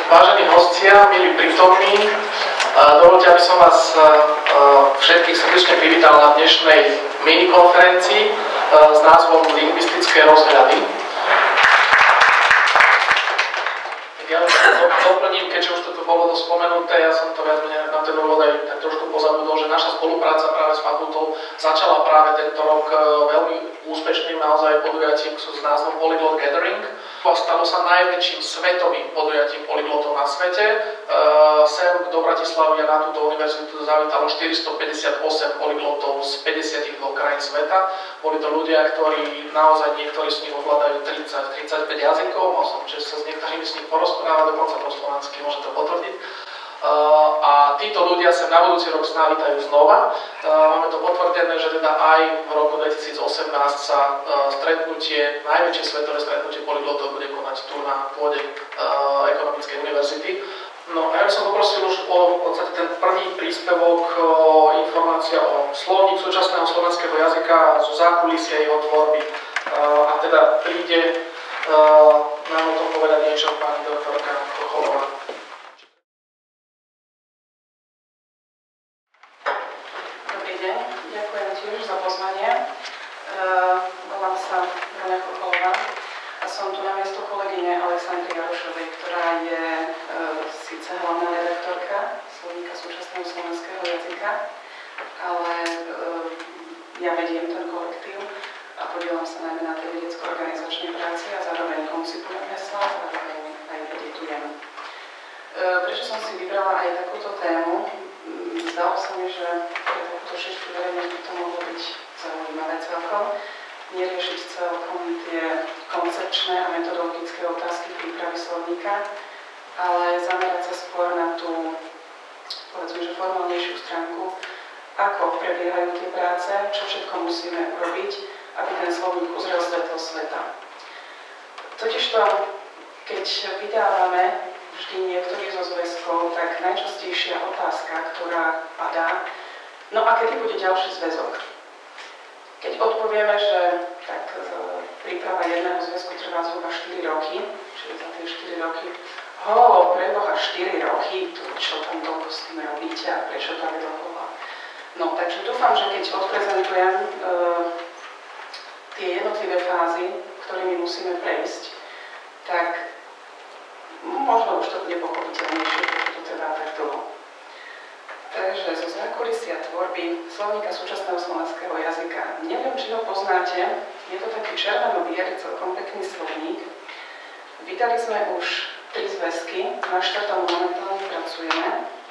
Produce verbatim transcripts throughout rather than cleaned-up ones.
Vážení hostia, milí prítomní, dovoľte, aby som vás všetkých srdečne privítal na dnešnej minikonferencii s názvom Lingvistické rozhľady. Ja doplním, keďže už to tu bolo spomenuté, ja som to viac menej na ten úvod aj tak trošku pozabudol, že naša spolupráca práve s fakultou začala práve tento rok veľmi úspešným naozaj podujatím s názvom Polyglot Gathering. A stalo sa najväčším svetovým podujatím polyglotov na svete. Sem do Bratislavy a na túto univerzitu zavítalo štyristopäťdesiatosem polyglotov z päťdesiatdva krajín sveta. Boli to ľudia, ktorí naozaj niektorí z nich ovládajú tridsať tridsaťpäť jazykov. Mal som čest sa s niektorými z nich porozprávať, dokonca po slovensky, môžem to potvrdiť. Uh, a títo ľudia sa na budúci rok znávítajú znova. Uh, máme to potvrdené, že teda aj v roku dvetisícosemnásť sa uh, stretnutie, najväčšie svetové stretnutie polyglotov bude konať tu na pôde uh, Ekonomickej univerzity. No a ja by som poprosil už o v podstate ten prvý príspevok, o informácia o slovník súčasného slovenského jazyka zo zákulisia jeho tvorby. Uh, a teda príde uh, nám o tom povedať niečo pani doktorka Chocholová. Ďakujem tiež za pozvanie. Uh, volám sa Bruna Chocholová a som tu na miesto kolegyne Alexandry Jarošovej, ktorá je uh, síce hlavná redaktorka Slovníka súčasného slovenského jazyka, ale uh, ja vediem ten kolektív a podielam sa najmä na tej vedecko-organizačnej práci a zároveň koncipujem hesla, zároveň aj editujem. Uh, prečo som si vybrala aj takúto tému? Zdalo sa mi, že pre takúto šeštú verejnosť by to mohlo byť zaujímavé celkom. Neriešiť celkom tie koncepčné a metodologické otázky prípravy slovníka, ale zamerať sa skôr na tú, povedzme, že formálnejšiu stránku, ako prebiehajú tie práce, čo všetko musíme urobiť, aby ten slovník uzrel svetlo sveta. Totižto, keď vydávame vždy niektorý zo zväzkov, tak najčastejšia otázka, ktorá padá, no a kedy bude ďalší zväzok? Keď odpovieme, že tak príprava jedného zväzku trvá zhruba štyri roky, čiže za tie štyri roky, ho, preboha, štyri roky, to, čo tam toľko s tým robíte a prečo tak dlho? No, takže dúfam, že keď odprezentujem e, tie jednotlivé fázy, ktorými musíme prejsť, tak možno už to bude pochopiteľnejšie, pretože to trvá tak dlho. Takže zo zákulisia tvorby Slovníka súčasného slovenského jazyka. Neviem, či ho poznáte, je to taký červeno-biely, celkom pekný slovník. Vydali sme už tri zväzky, na štvrtom momentálne pracujeme.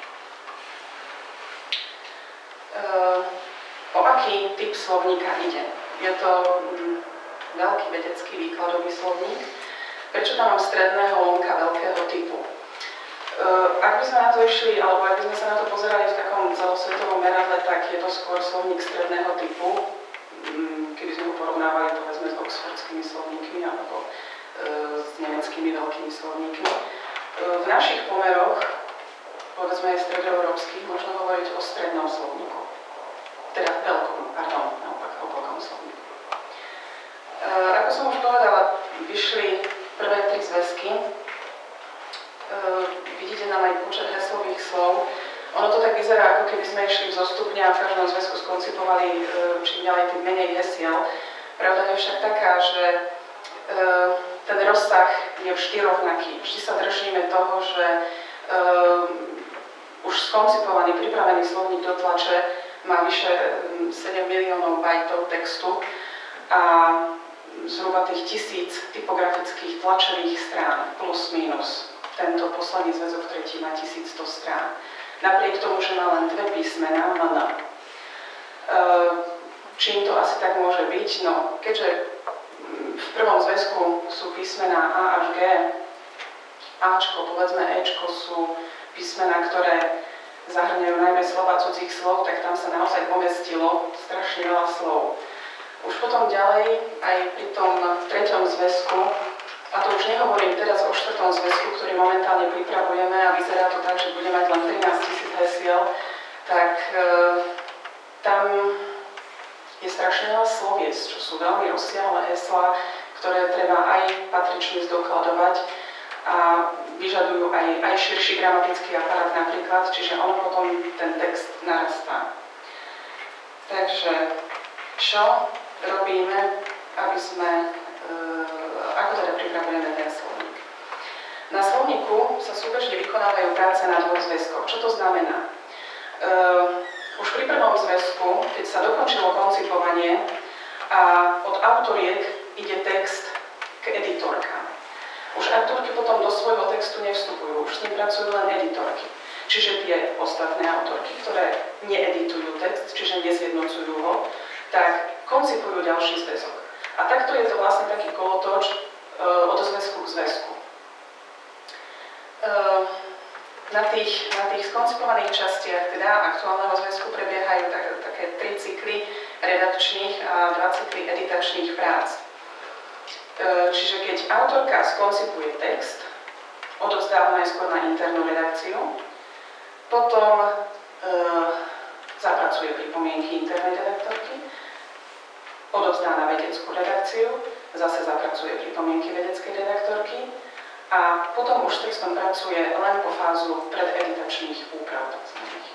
E, o aký typ slovníka ide? Je to mm, veľký vedecký výkladový slovník. Prečo tam mám stredného lomka veľkého typu? Uh, ak by sme na to išli, alebo ak by sme sa na to pozerali v takom celosvetovom meradle, tak je to skôr slovník stredného typu, um, keby sme ho porovnávali povedzme s oxfordskými slovníkmi alebo uh, s nemeckými veľkými slovníkmi. Uh, v našich pomeroch, povedzme aj stredoeurópskych, možno hovoriť o strednom slovníku. Teda veľkom, pardon, naopak o veľkom slovníku. Uh, ako som už povedala, vyšli prvé tri zväzky. Uh, vidíte nám aj počet heslových slov. Ono to tak vyzerá, ako keby sme išli vzostupne a v každom zväzku skoncipovali uh, čím ďalej tým menej hesiel. Pravda je však taká, že uh, ten rozsah je vždy rovnaký. Vždy sa držíme toho, že uh, už skoncipovaný, pripravený slovník do tlače má vyše um, sedem miliónov bajtov textu a zhruba tých tisíc typografických tlačových strán plus minus. Tento posledný zväzok tretí má tisícsto strán. Napriek tomu, že má len dve písmená, má N. Čím to asi tak môže byť? No, keďže v prvom zväzku sú písmená A až G, Ačko, povedzme Ečko sú písmená, ktoré zahrňajú najmä slova cudzích slov, tak tam sa naozaj pomestilo strašne veľa slov. Už potom ďalej, aj pri tom treťom zväzku, a to už nehovorím teraz o štvrtom zväzku, ktorý momentálne pripravujeme a vyzerá to tak, že bude mať len trinásť tisíc hesiel, tak e, tam je strašne veľa slovies, čo sú veľmi rozsiahle heslá, ktoré treba aj patrične zdokladovať. a vyžadujú aj, aj širší gramatický aparát napríklad, čiže ono potom ten text narastá. Takže čo robíme, aby sme, e, ako teda pripravujeme ten slovník? Na slovníku sa súbežne vykonávajú práce na dvoch zväzkoch. Čo to znamená? E, už pri prvom zväzku, keď sa dokončilo koncipovanie a od autoriek ide text k editorkám. Už autorky potom do svojho textu nevstupujú, už s ním pracujú len editorky. Čiže tie ostatné autorky, ktoré needitujú text, čiže nezjednocujú ho, tak koncipujú ďalší zväzok. A takto je to vlastne taký kolotoč e, od zväzku k zväzku. E, na, tých, na tých skoncipovaných častiach teda aktuálneho zväzku prebiehajú tak, také tri cykly redakčných a dva cykly editačných prác. E, čiže keď autorka skoncipuje text, odovzdáva najskôr na internú redakciu, potom e, zapracuje pripomienky internej redaktorky, odovzdá na vedeckú redakciu, zase zapracuje pripomienky vedeckej redaktorky a potom už s textom pracuje len po fázu prededitačných úprav takzvaných.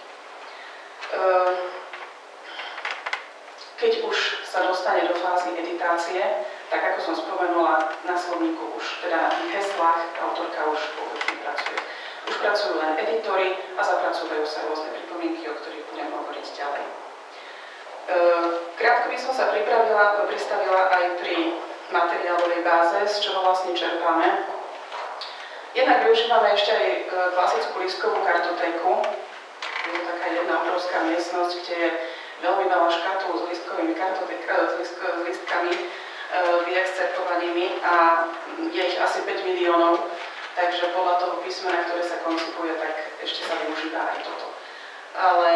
Keď už sa dostane do fázy editácie, tak ako som spomenula, na slovníku už teda na tých heslách autorka už vôbec nepracuje. Už pracujú len editory a zapracujú sa rôzne pripomienky, o ktorých budem hovoriť ďalej. Krátko by som sa pripravila, pristavila aj pri materiálovej báze, z čoho vlastne čerpáme. Jednak využívame ešte aj klasickú lístkovú kartotéku. Je to taká jedna obrovská miestnosť, kde je veľmi veľa škatul s lístkovými kartoték, s, lístk, s lístkami vyexcerpovanými a je ich asi päť miliónov. Takže podľa toho písmena, ktoré sa koncipuje, tak ešte sa využíva aj toto. Ale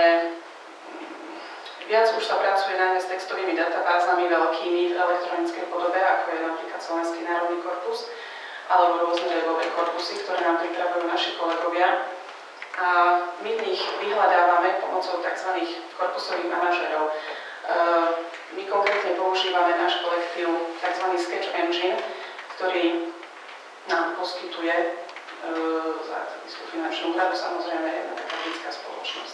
viac už sa pracuje najmä s textovými databázami veľkými v elektronickej podobe, ako je napríklad Slovenský národný korpus, alebo rôzne webové korpusy, ktoré nám pripravujú naši kolegovia. A my v nich vyhľadávame pomocou tzv. Korpusových manažerov. My konkrétne používame náš kolektív tzv. Sketch Engine, ktorý nám poskytuje za akademickú finančnú úhradu, samozrejme jedna taká britská spoločnosť.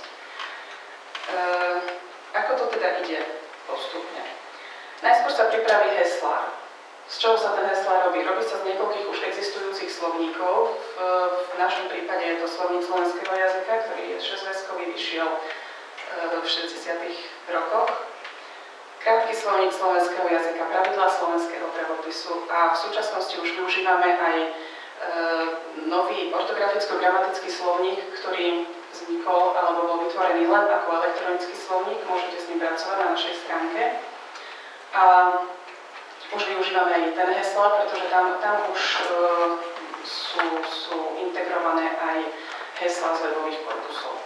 Ako to teda ide postupne? Najskôr sa pripraví heslár. Z čoho sa ten heslár robí? Robí sa z niekoľkých už existujúcich slovníkov. V, v našom prípade je to slovník slovenského jazyka, ktorý je šesťzväzkový, vyšiel v šesťdesiatych rokoch. Krátky slovník slovenského jazyka, pravidlá slovenského pravopisu a v súčasnosti už využívame aj e, nový ortograficko-gramatický slovník, ktorý vznikol alebo bol vytvorený len ako elektronický slovník, môžete s ním pracovať na našej stránke. A už využívame aj ten heslár, pretože tam, tam už e, sú, sú integrované aj heslá z webových korpusov.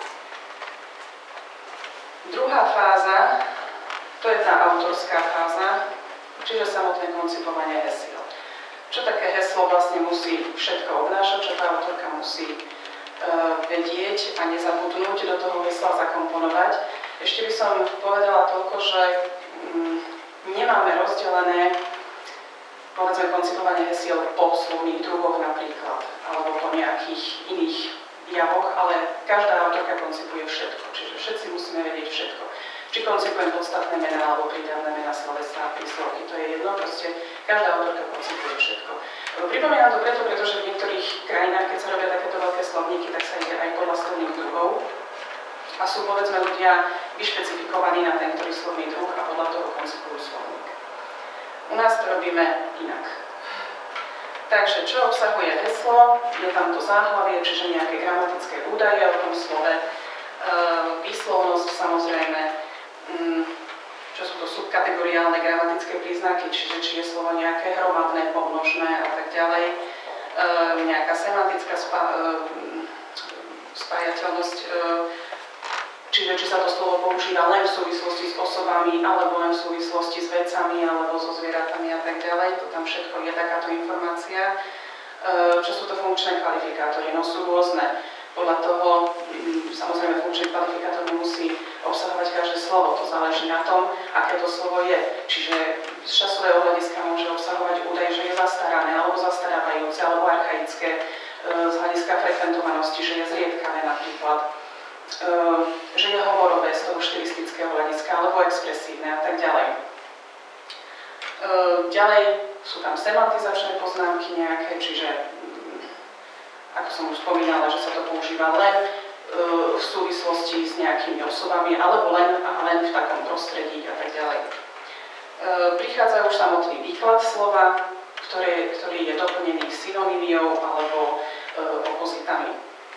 Druhá fáza, to je tá autorská fáza, čiže samotné koncipovanie hesiel. Čo také heslo vlastne musí všetko obnášať, čo tá autorka musí vedieť a nezabudnúť do toho hesla zakomponovať. Ešte by som povedala toľko, že nemáme rozdelené povedzme koncipovanie hesiel po slovných druhoch napríklad, alebo po nejakých iných javoch, ale každá autorka koncipuje všetko, čiže všetci musíme vedieť všetko. Či koncipujem podstatné mená alebo prídavné mená, slovesá, príslovky, to je jedno, proste každá autorka koncipuje všetko. Pripomínam to preto, pretože v niektorých krajinách, keď sa robia takéto veľké slovníky, tak sa ide aj podľa slovných druhov a sú povedzme ľudia vyšpecifikovaní na ten ktorý slovný druh a podľa toho koncipujú slovník. U nás to robíme inak. Takže čo obsahuje heslo? Je tam to záhlavie, čiže nejaké gramatické údaje o tom slove, výslovnosť samozrejme, čo sú to subkategoriálne gramatické príznaky, čiže či je slovo nejaké hromadné, pomnožné a tak ďalej, nejaká semantická spájateľnosť, čiže či sa to slovo používa len v súvislosti s osobami, alebo len v súvislosti s vecami, alebo so zvieratami a tak ďalej. To tam všetko je takáto informácia. Čo sú to funkčné kvalifikátory? No sú rôzne. Podľa toho, samozrejme, funkčný kvalifikátor musí obsahovať každé slovo. To záleží na tom, aké to slovo je. Čiže z časového hľadiska môže obsahovať údaj, že je zastarané, alebo zastarávajúce, alebo archaické, z hľadiska frekventovanosti, že je zriedkané napríklad, že je hovorové z toho štilistického hľadiska, alebo expresívne a tak ďalej. Ďalej sú tam semantizačné poznámky nejaké, čiže, ako som už spomínala, že sa to používa len v súvislosti s nejakými osobami, alebo len, len v takom prostredí a tak ďalej. Prichádza už samotný výklad slova, ktoré, ktorý je doplnený synonymiou alebo e, opozitami.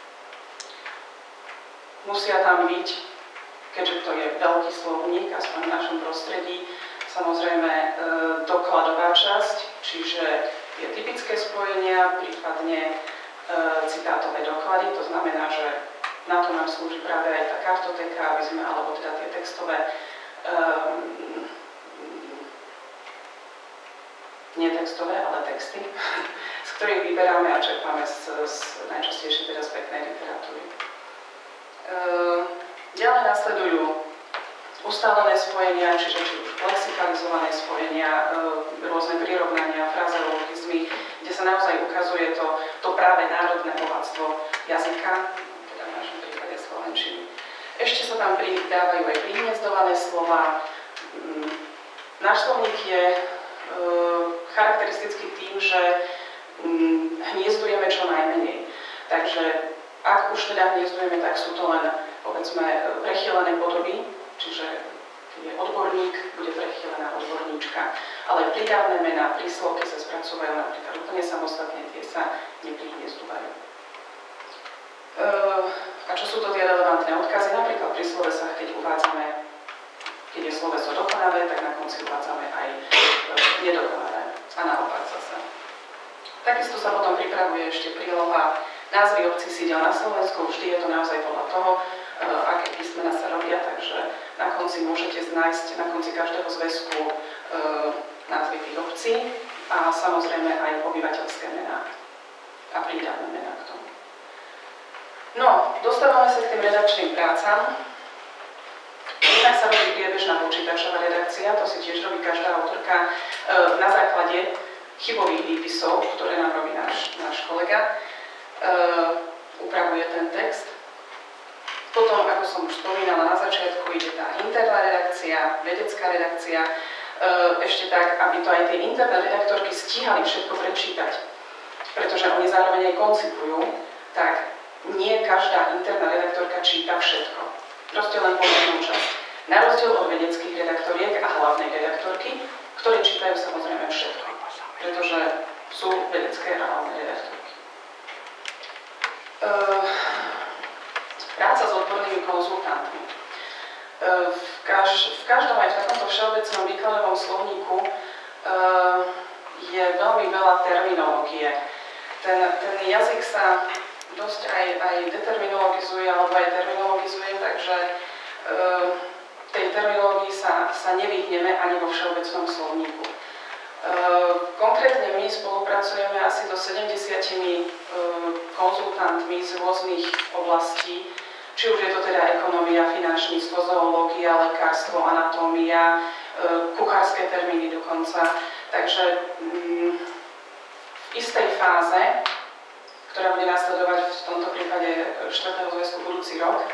Musia tam byť, keďže to je veľký slovník, aspoň v našom prostredí, samozrejme e, dokladová časť, čiže tie typické spojenia, prípadne e, citátové doklady, to znamená, že na to nám slúži práve aj tá kartotéka, aby sme, alebo teda tie textové e, nie textové, ale texty, z ktorých vyberáme a čerpáme z, z najčastejšie teda z peknej literatúry. E, ďalej nasledujú ustálené spojenia, čiže či už lexikalizované spojenia, e, rôzne prirovnania, frazeologizmy, kde sa naozaj ukazuje to, to práve národné bohatstvo jazyka, teda v našom prípade slovenčiny. Ešte sa tam pridávajú aj prihniezdované slova. Náš slovník je charakteristický tým, že hniezdujeme čo najmenej. Takže ak už teda hniezdujeme, tak sú to len, povedzme, prechylené podoby, čiže je odborník, bude prechylená odborníčka, ale prídavné mená, príslovky sa spracovajú napríklad úplne samostatne, tie sa neprihniezdujú. A čo sú to tie relevantné odkazy? Napríklad pri slovesách, keď uvádzame, keď je sloveso dokonavé, tak na konci uvádzame aj nedokonavé. A naopak zase. Takisto sa potom pripravuje ešte príloha názvy obcí sídel na Slovensku. Vždy je to naozaj podľa toho, aké písmená sa robia, takže na konci môžete nájsť na konci každého zväzku názvy tých obcí a samozrejme aj obyvateľské mená a prídavné mená k tomu. No, dostávame sa k tým redakčným prácam. Inak sa robí priebežná počítačová redakcia, to si tiež robí každá autorka na základe chybových výpisov, ktoré nám robí náš, náš kolega. Upravuje ten text. Potom, ako som už spomínala na začiatku, ide tá interná redakcia, vedecká redakcia, ešte tak, aby to aj tie interné redaktorky stíhali všetko prečítať. Pretože oni zároveň aj koncipujú, tak nie každá interná redaktorka číta všetko. Proste len poslednú časť. Na rozdiel od vedeckých redaktoriek a hlavnej redaktorky, ktoré čítajú samozrejme všetko. Pretože sú vedecké a hlavné redaktorky. Uh, práca s odbornými konzultantmi. Uh, v, kaž, v každom aj v takomto všeobecnom výkladovom slovníku uh, je veľmi veľa terminológie. Ten, ten jazyk sa dosť aj, aj determinologizuje, alebo aj terminologizuje, takže e, tej terminológii sa, sa nevyhneme ani vo všeobecnom slovníku. E, konkrétne my spolupracujeme asi so sedemdesiatimi e, konzultantmi z rôznych oblastí, či už je to teda ekonomia, finančníctvo, zoológia, lekárstvo, anatómia, e, kuchárske termíny dokonca. Takže mm, v istej fáze, ktorá bude nasledovať v tomto prípade štvrtého zväzku budúci rok. E,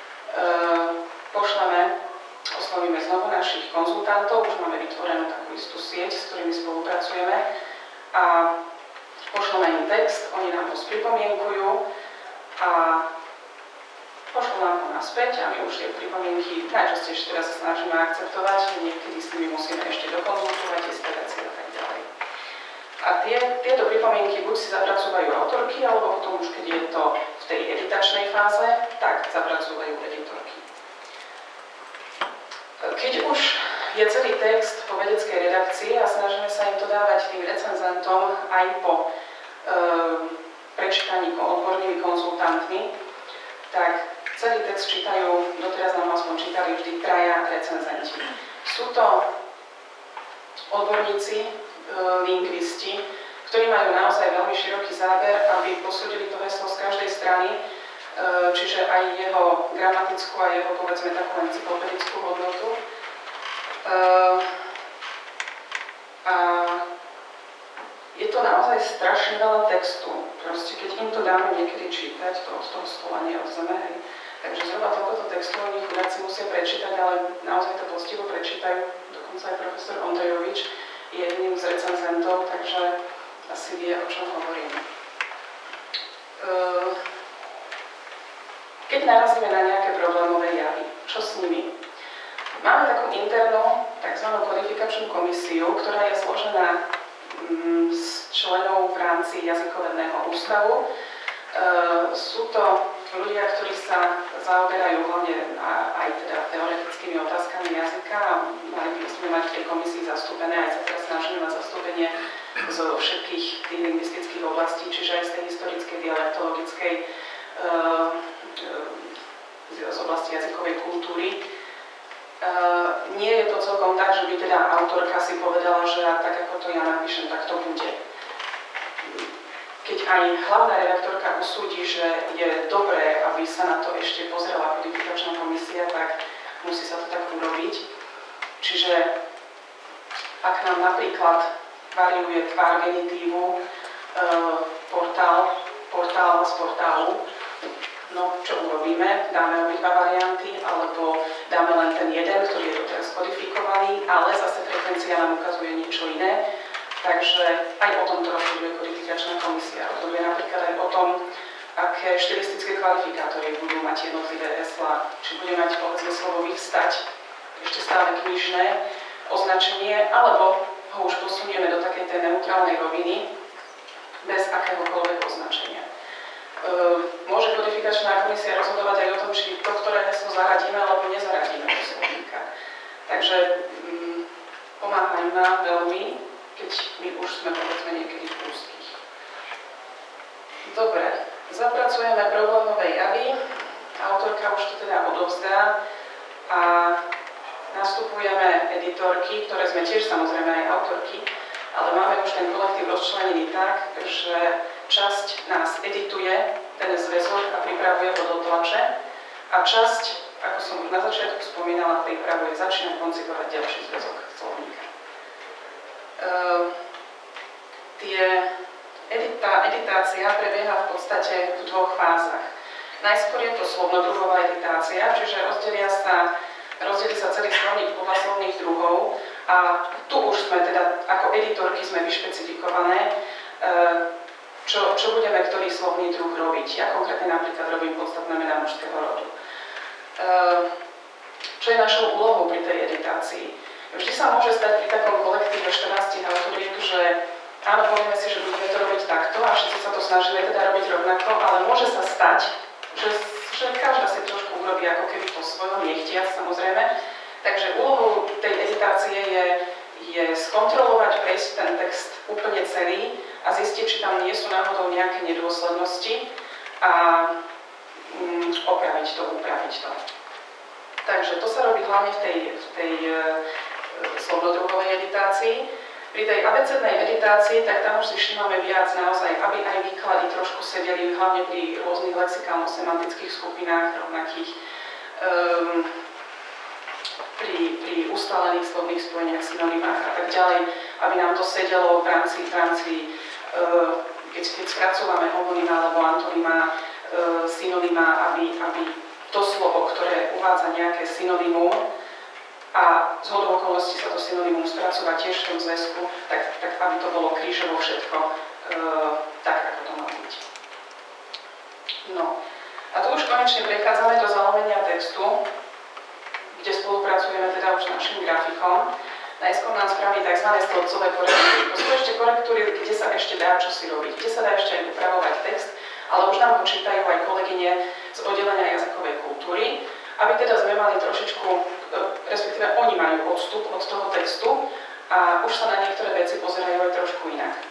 pošleme, oslovíme znovu našich konzultantov, už máme vytvorenú takú istú sieť, s ktorými spolupracujeme a pošleme im text, oni nám ho spripomienkujú a pošlú nám ho naspäť a my už tie pripomienky najčastejšie teraz sa snažíme akceptovať, niekedy s nimi musíme ešte dokonzultovať isté veci a tak ďalej. A tie, tieto pripomienky buď si zapracovajú autorky, alebo potom už keď je to v tej editačnej fáze, tak zapracovajú editorky. Keď už je celý text po vedeckej redakcii a snažíme sa im to dávať tým recenzentom aj po e, prečítaní odbornými konzultantmi, tak celý text čítajú, doteraz nám aspoň čítali vždy traja recenzenti. Sú to odborníci, lingvisti, ktorí majú naozaj veľmi široký záber, aby posúdili to heslo z každej strany, čiže aj jeho gramatickú a jeho, povedzme, takú encyklopedickú hodnotu. strašne veľa textu. Proste keď im to dáme niekedy čítať, to od toho stola nie od zeme, hej. Takže zhruba toľkoto textu oni chudáci musia prečítať, ale naozaj to poctivo prečítajú. Dokonca aj profesor Ondrejovič je jedným z recenzentov, takže asi vie, o čom hovorím. Keď narazíme na nejaké problémové javy, čo s nimi? Máme takú internú, tzv. Kodifikačnú komisiu, ktorá je zložená z členov v rámci jazykovedného ústavu. Sú to ľudia, ktorí sa zaoberajú hlavne aj teda teoretickými otázkami jazyka a mali by sme mať v tej komisii zastúpené, aj sa teraz snažíme mať zastúpenie zo všetkých tých lingvistických oblastí, čiže aj z tej historickej, dialektologickej, z oblasti jazykovej kultúry. Nie je to celkom tak, že by teda autorka si povedala, že tak ako to ja napíšem, tak to bude. Keď aj hlavná redaktorka usúdi, že je dobré, aby sa na to ešte pozrela kodifikačná komisia, tak musí sa to tak urobiť. Čiže ak nám napríklad variuje tvar genitívu e, portál, portál z portálu, no čo urobíme? Dáme obidva varianty, alebo dáme len ten jeden, ktorý je doteraz kodifikovaný, ale zase frekvencia nám ukazuje niečo iné. Takže aj o tomto rozhoduje kodifikačná komisia. Rozhoduje napríklad aj o tom, aké štilistické kvalifikátory budú mať jednotlivé heslá. Či bude mať, povedzme, slovo vyvstať, ešte stále knižné označenie, alebo ho už posunieme do takej tej neutrálnej roviny, bez akéhokoľvek označenia. E, môže kodifikačná komisia rozhodovať aj o tom, či to, ktoré heslo zaradíme, alebo nezaradíme do slovníka. Takže mm, pomáhajú nám veľmi, keď my už sme, povedzme, niekedy v úzkých. Dobre, zapracujeme problémové javy, autorka už to teda odovzdá a nastupujeme editorky, ktoré sme tiež samozrejme aj autorky, ale máme už ten kolektív rozčlenený tak, že časť nás edituje ten zväzok a pripravuje ho do tlače a časť, ako som na začiatku spomínala, pripravuje, začína koncipovať ďalší zväzok slovníka. Uh, tie edita, editácia prebieha v podstate v dvoch fázach. Najskôr je to slovnodruhová editácia, čiže rozdelia sa, rozdelí sa celý slovník podľa slovných druhov a tu už sme teda, ako editorky sme vyšpecifikované, uh, čo, čo budeme ktorý slovný druh robiť. Ja konkrétne napríklad robím podstatné mená mužského rodu. Uh, čo je našou úlohou pri tej editácii? Vždy sa môže stať pri takom kolektíve štrnásť autoriek, že áno, povieme si, že budeme to robiť takto a všetci sa to snažíme teda robiť rovnako, ale môže sa stať, že, že každá si trošku urobí ako keby po svojom, nechtiac samozrejme. Takže úlohou tej editácie je, je skontrolovať, prejsť ten text úplne celý a zistiť, či tam nie sú náhodou nejaké nedôslednosti a mm, opraviť to, upraviť to. Takže to sa robí hlavne v tej, v tej slovnodruhovej editácii. Pri tej abecednej editácii, tak tam už si všímame viac naozaj, aby aj výklady trošku sedeli, hlavne pri rôznych lexikálno-semantických skupinách rovnakých, um, pri, pri ustálených slovných spojeniach, synonymách a tak ďalej, aby nám to sedelo v rámci, v rámci uh, keď, keď spracúvame homonyma alebo antonyma, uh, synonyma, aby, aby to slovo, ktoré uvádza nejaké synonymum, a z hodou okolností sa to synonymum spracúva tiež v tom zväzku, tak, tak aby to bolo krížovo všetko e, tak, ako to má byť. No. A tu už konečne prechádzame do zalomenia textu, kde spolupracujeme teda už s našim grafikom. Najskôr nám spraví tzv. Stĺpcové korektúry. To sú ešte korektúry, kde sa ešte dá čosi robiť, kde sa dá ešte aj upravovať text, ale už nám ho čítajú aj kolegyne z oddelenia jazykovej kultúry, aby teda sme mali trošičku, respektíve oni majú odstup od toho textu a už sa na niektoré veci pozerajú aj trošku inak. E,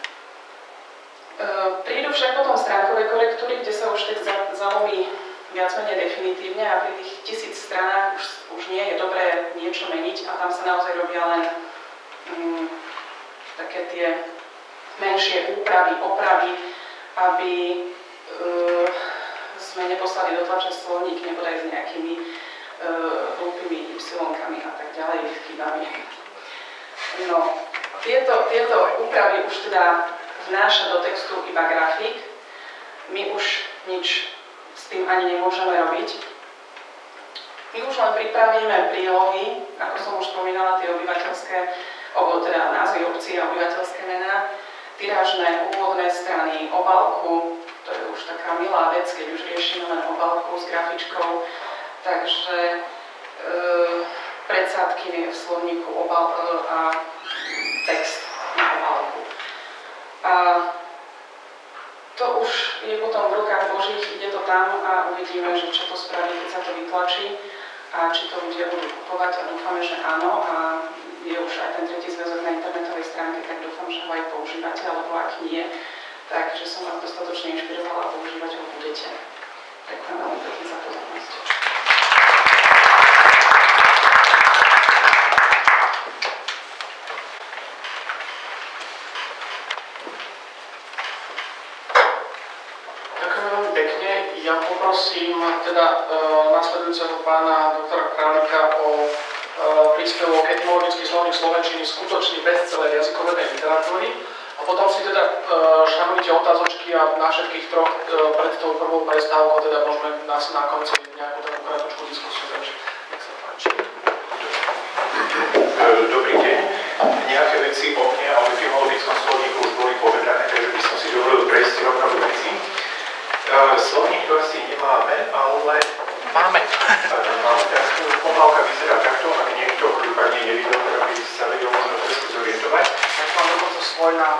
prídu však potom stránkové korektúry, kde sa už text zalomí viac menej definitívne a pri tých tisíc stranách už, už nie je dobré niečo meniť a tam sa naozaj robia len mm, také tie menšie úpravy, opravy, aby e, sme neposlali do tlače slovník nebodaj s nejakými uh, hlúpými y-kami a tak ďalej, chybami. No, tieto, tieto úpravy už teda v vnáša do textu iba grafik. My už nič s tým ani nemôžeme robiť. My už len pripravíme prílohy, ako som už spomínala, tie obyvateľské, alebo teda názvy obcí a obyvateľské mená, tirážne, úvodné strany, obálku, to je už taká milá vec, keď už riešime len obálku s grafičkou, takže e, predsádky v slovníku obal, e, a text na obálku. A to už je potom v rukách Božích, ide to tam a uvidíme, že čo to spraví, keď sa to vytlačí a či to ľudia budú kupovať a dúfame, že áno a je už aj ten tretí zväzok na internetovej stránke, tak dúfam, že ho aj používate, alebo ak nie, takže som vás dostatočne inšpirovala a používať ho budete. Ďakujem veľmi pekne za pozornosť. Ja poprosím teda e, nasledujúceho pána doktora Králika o e, príspevok etymologický slovník slovenčiny, skutočný bestseller jazykovednej literatúry. A potom si teda e, šanujte otázočky a na všetkých troch e, pred tou prvou prestávkou teda môžeme nás na konci nejakú takú krátku diskusiu. Takže nech sa páči. Dobrý deň. Nejaké veci o mne a o etymologickom slovníku už boli povedané, takže by som si dovolil prejsť rovno do veci. Slovník to asi nemáme, ale máme. Máme. Tak obálka vyzerá takto, ak niekto prípadne nevidel, ktorá by sa vedel možno trošku zorientovať. Tak mám dokonca svoj návrh.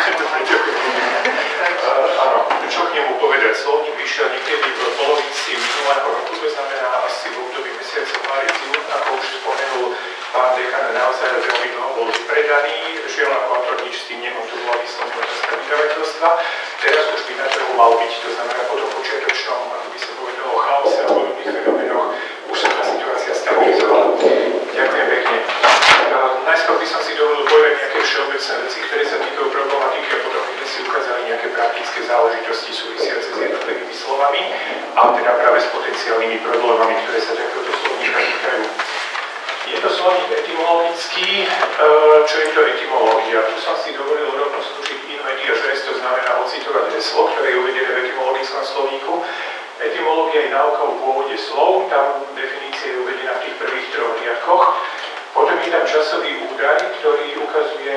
Áno, čo k nemu povedať? Slovník vyšiel niekedy v polovici minulého roku, to znamená asi v období mesiacov mári júl, ako už spomenul pán dekan, naozaj veľmi dlho bol vypredaný, žiaľ ako autor nič s tým nemotovala výsledná otázka vydavateľstva. Teraz už by na trhu mal byť, to znamená po tom počiatočnom, ako by sa povedalo, chaose a podobných fenoménoch, už sa tá situácia stabilizovala. Ďakujem pekne. Najskôr by som si dovolil povedať nejaké všeobecné veci, ktoré sa týkajú problematiky a potom by si ukázali nejaké praktické záležitosti súvisiace s jednotlivými slovami a teda práve s potenciálnymi problémami, ktoré sa takéhoto slovníka týkajú. Je to slovník etymologický. Čo je to etymológia? Tu som si dovolil rovno slúžiť in medias res, to znamená ocitovať heslo, ktoré je uvedené v etymologickom slovníku. Etymológia je náuka o pôvode slov, tam definícia je uvedená v tých prvých troch riadkoch. Potom je tam časový údaj, ktorý ukazuje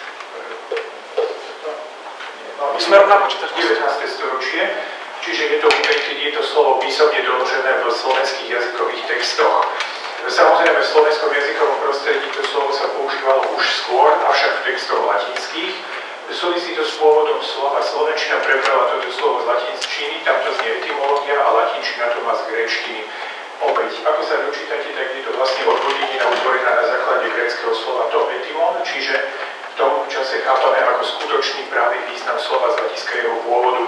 My sme rovná počítač devätnáste storočie, čiže je to údaj, keď je to slovo písomne doložené v slovenských jazykových textoch. Samozrejme, v slovenskom jazykovom prostredí to slovo sa používalo už skôr, avšak v textoch latinských. Súvisí to s pôvodom slova. Slovenčina prebrala toto slovo z latinčiny, tam to znie etymológia a latinčina to má z gréčtiny. Opäť, ako sa dočítate, tak je to vlastne odvodnina utvorená na základe gréckeho slova to etymon, čiže v tom čase chápame ako skutočný právny význam slova z hľadiska jeho pôvodu.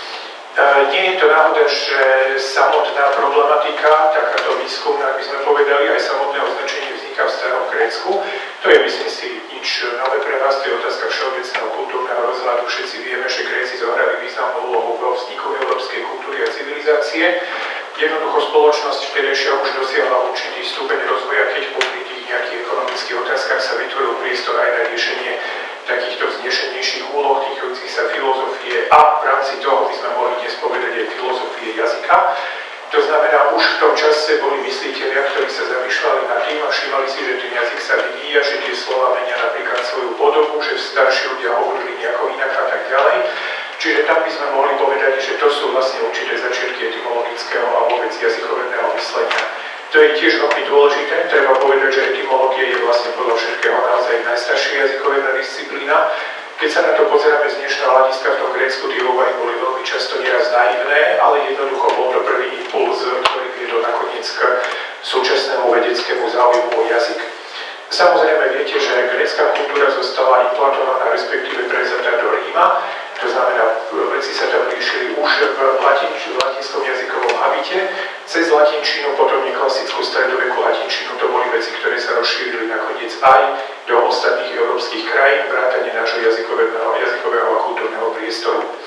Nie je to náhoda, že samotná problematika, takáto výskumná, ak by sme povedali, aj samotné označenie vzniká v starom Grécku. To je, myslím si, nič nové pre vás, to je otázka všeobecného kultúrneho rozhľadu. Všetci vieme, že Gréci zohrali významnú úlohu vo vzniku európskej kultúry a civilizácie. Jednoducho spoločnosť vtedejšia už dosiahla určitý stupeň rozvoja, keď popri tých nejakých ekonomických otázkach sa vytvoril priestor aj na riešenie takýchto vznešenejších úloh týkajúcich sa filozofie a v rámci toho by sme mohli dnes povedať aj filozofie jazyka. To znamená, už v tom čase boli myslitelia, ktorí sa zamýšľali nad tým a všímali si, že ten jazyk sa vyvíja, že tie slova menia napríklad svoju podobu, že starší ľudia hovorili nejako inak a tak ďalej. Čiže tam by sme mohli povedať, že to sú vlastne určité začiatky etymologického a vôbec jazykovedného myslenia. To je tiež veľmi dôležité, treba povedať, že etymológia je vlastne podľa všetkého naozaj najstaršia jazykovedná disciplína. Keď sa na to pozeráme z dnešného hľadiska, v tom Grécku tie úvahy boli veľmi často nieraz naivné, ale jednoducho bol to prvý impuls, ktorý viedol nakoniec k súčasnému vedeckému záujmu o jazyk. Samozrejme viete, že grécka kultúra zostala implantovaná, respektíve prevzatá do Ríma. To znamená, veci sa tam riešili už v, latin, v latinskom jazykovom habite. Cez latinčinu, potom neklasickú stredovekú latinčinu, to boli veci, ktoré sa rozšírili nakoniec aj do ostatných európskych krajín, vrátane nášho jazykového, jazykového a kultúrneho priestoru. E,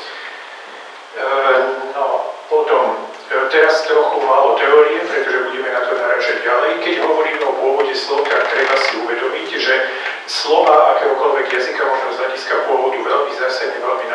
no, potom, teraz trochu málo teórie, pretože budeme na to narážať ďalej. Keď hovoríme o pôvode slov, tak treba si uvedomiť, že slova akéhokoľvek jazyka možno z hľadiska pôvodu veľmi zásadne, veľmi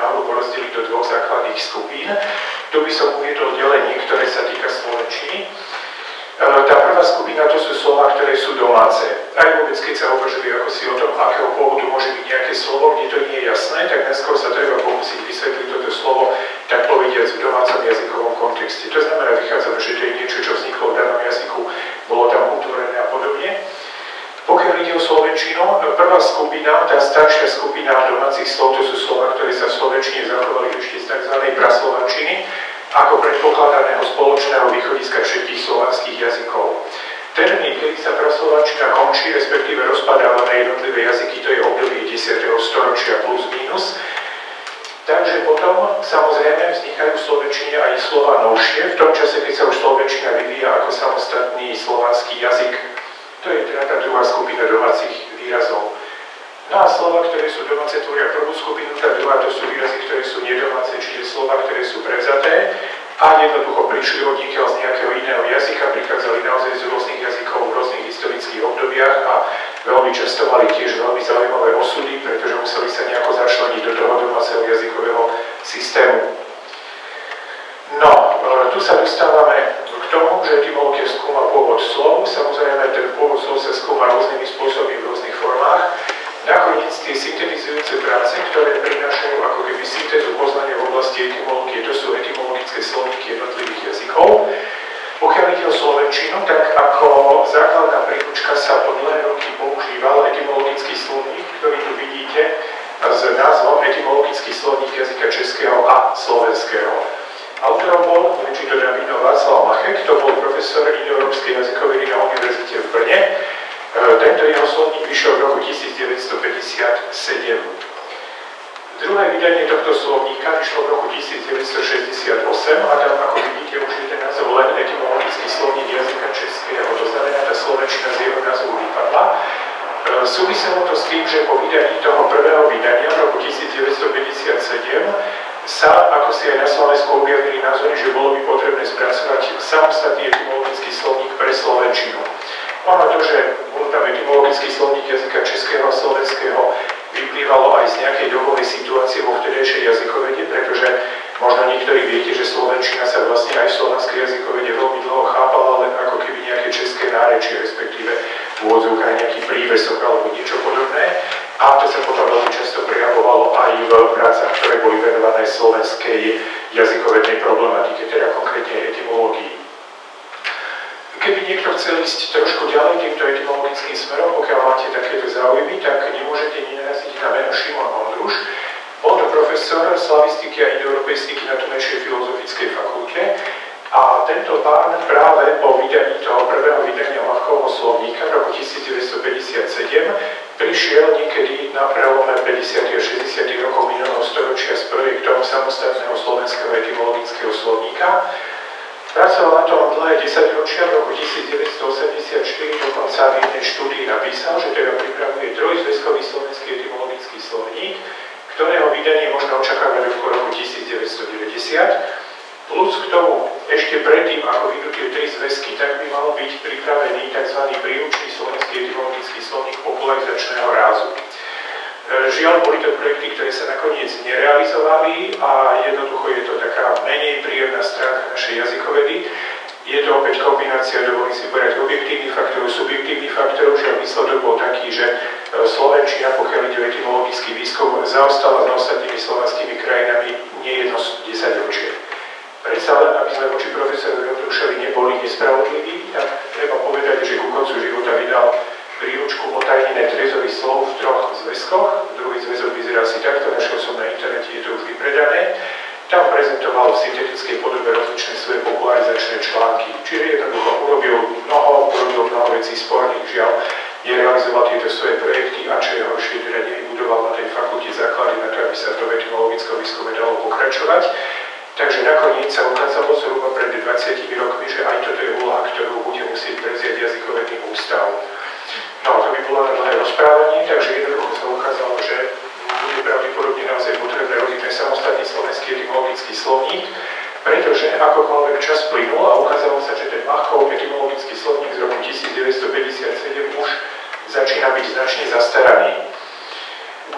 základných skupín. Tu by som uviedol delenie, ktoré sa týka slovenčiny. Tá prvá skupina to sú slová, ktoré sú domáce. Aj vôbec, keď sa uvažuje ako si o tom, akého pôvodu môže byť nejaké slovo, kde to nie je jasné, tak najskôr sa treba pokúsiť vysvetliť toto slovo, tak povediac v domácom jazykovom kontexte. To znamená, vychádzame, že to je niečo, čo vzniklo v danom jazyku, bolo tam utvorené a podobne. Pokiaľ ide o slovenčinu, prvá skupina, tá staršia skupina domácich slov, to sú slova, ktoré sa v slovenčine zachovali ešte z tzv. Praslovančiny, ako predpokladaného spoločného východiska všetkých slovanských jazykov. Termín, kedy sa praslovančina končí, respektíve rozpadáva na jednotlivé jazyky, to je obdobie desiateho storočia plus minus. Takže potom samozrejme vznikajú v slovenčine aj slova novšie, v tom čase, keď sa už slovenčina vyvíja ako samostatný slovanský jazyk. To je teda tá druhá skupina domácich výrazov. No a slova, ktoré sú domáce, tvoria prvú skupinu, tá druhá to sú výrazy, ktoré sú nedomáce, čiže slova, ktoré sú prevzaté a jednoducho prišli odnikiaľ z nejakého iného jazyka, prichádzali naozaj z rôznych jazykov v rôznych historických obdobiach a veľmi často mali tiež veľmi zaujímavé osudy, pretože museli sa nejako začleniť do toho domáceho jazykového systému. No, tu sa dostávame k tomu, že etymológia skúma pôvod slov. Samozrejme, ten pôvod slov sa skúma rôznymi spôsobmi v rôznych formách. Nakoniec tie syntetizujúce práce, ktoré prinášajú ako keby syntézu poznania v oblasti etymológie, to sú etymologické slovníky jednotlivých jazykov. Pokiaľ ide o slovenčinu, tak ako základná príručka sa po dlhé roky používal etymologický slovník, ktorý tu vidíte s názvom etymologický slovník jazyka českého a slovenského. Autorom bol, neviem, či to dá vidno, Václav Machek, to bol profesor indoeurópskej jazykovej na univerzite v Brne. Tento jeho slovník vyšiel v roku tisícdeväťstopäťdesiatsedem. Druhé vydanie tohto slovníka vyšlo v roku tisícdeväťstošesťdesiatosem a tam, ako vidíte, už je ten názov len etymologický slovník jazyka českého. To znamená, tá slovenčina z jeho názvu vypadla. Súviselo to s tým, že po vydaní toho prvého vydania v roku tisícdeväťstopäťdesiatsedem sa, ako si aj na Slovensku objavili názory, že bolo by potrebné spracovať samostatný etymologický slovník pre slovenčinu. Ono to, že bol tam etymologický slovník jazyka českého a slovenského, vyplývalo aj z nejakej dobovej situácie vo vtedejšej jazykovede, pretože možno niektorí viete, že slovenčina sa vlastne aj v slovenskej jazykovede veľmi dlho chápala len ako keby nejaké české nárečie, respektíve v úvodzovkách nejaký prívesok alebo niečo podobné. A to sa potom veľmi často prejavovalo aj v prácach, ktoré boli venované slovenskej jazykovednej problematike, teda konkrétne etymológii. Keby niekto chcel ísť trošku ďalej týmto etymologickým smerom, pokiaľ máte takéto záujmy, tak nemôžete nenaraziť na meno Šimon Ondruš. Bol to profesor slavistiky a indoeuropeistiky na Tunajšej filozofickej fakulte a tento pán práve po vydaní toho prvého vydania Machkovho slovníka v roku tisícdeväťstopäťdesiatsedem prišiel niekedy na prelome päťdesiatych a šesťdesiatych rokov minulého storočia s projektom samostatného slovenského etymologického slovníka. Pracoval na tom dlhé desaťročia, v roku tisícdeväťstoosemdesiatštyri dokonca v jednej štúdii napísal, že teda pripravuje trojzväzkový slovenský etymologický slovník, ktorého vydanie možno očakávať v roku tisícdeväťstodeväťdesiat. Plus k tomu, ešte predtým, ako vyjdú tie tri zväzky, tak by mal byť pripravený tzv. Príručný slovenský etymologický slovník popularizačného rázu. Žiaľ, boli to projekty, ktoré sa nakoniec nerealizovali a jednoducho je to taká menej príjemná stránka našej jazykovedy. Je to opäť kombinácia, dovolím si povedať, objektívnych faktorov, subjektívnych faktorov, že výsledok bol taký, že slovenčina, pokiaľ ide o etymologický výskum, zaostala s ostatnými slovanskými krajinami nie jedno desaťročie. Predsa len, aby sme voči profesorovi Ondrušovi neboli nespravodliví, tak treba povedať, že ku koncu života vydal príručku otajnené trezových slov v troch zväzkoch. Druhý zväzok vyzerá si takto, našiel som na internete, je to už vypredané. Tam prezentoval v syntetickej podobe rozličné svoje popularizačné články. Čiže jednoducho urobil mnoho, urobil mnoho vecí sporných, žiaľ, nerealizoval tieto svoje projekty a čo je horšie, teda nevybudoval na tej fakulte základy na to, aby sa to v etymologickom výskume dalo pokračovať. Takže nakoniec sa ukázalo zhruba pred dvadsiatimi rokmi, že aj toto je úloha, ktorú bude musieť prevziať jazykovedný ústav. No, to by bolo na dlhé rozprávanie, takže jednoducho sa ukázalo, že bude pravdepodobne naozaj potrebné robiť ten samostatný slovenský etymologický slovník, pretože akokoľvek čas plynul a ukázalo sa, že ten Machkov etymologický slovník z roku tisícdeväťstopäťdesiatsedem už začína byť značne zastaraný. No,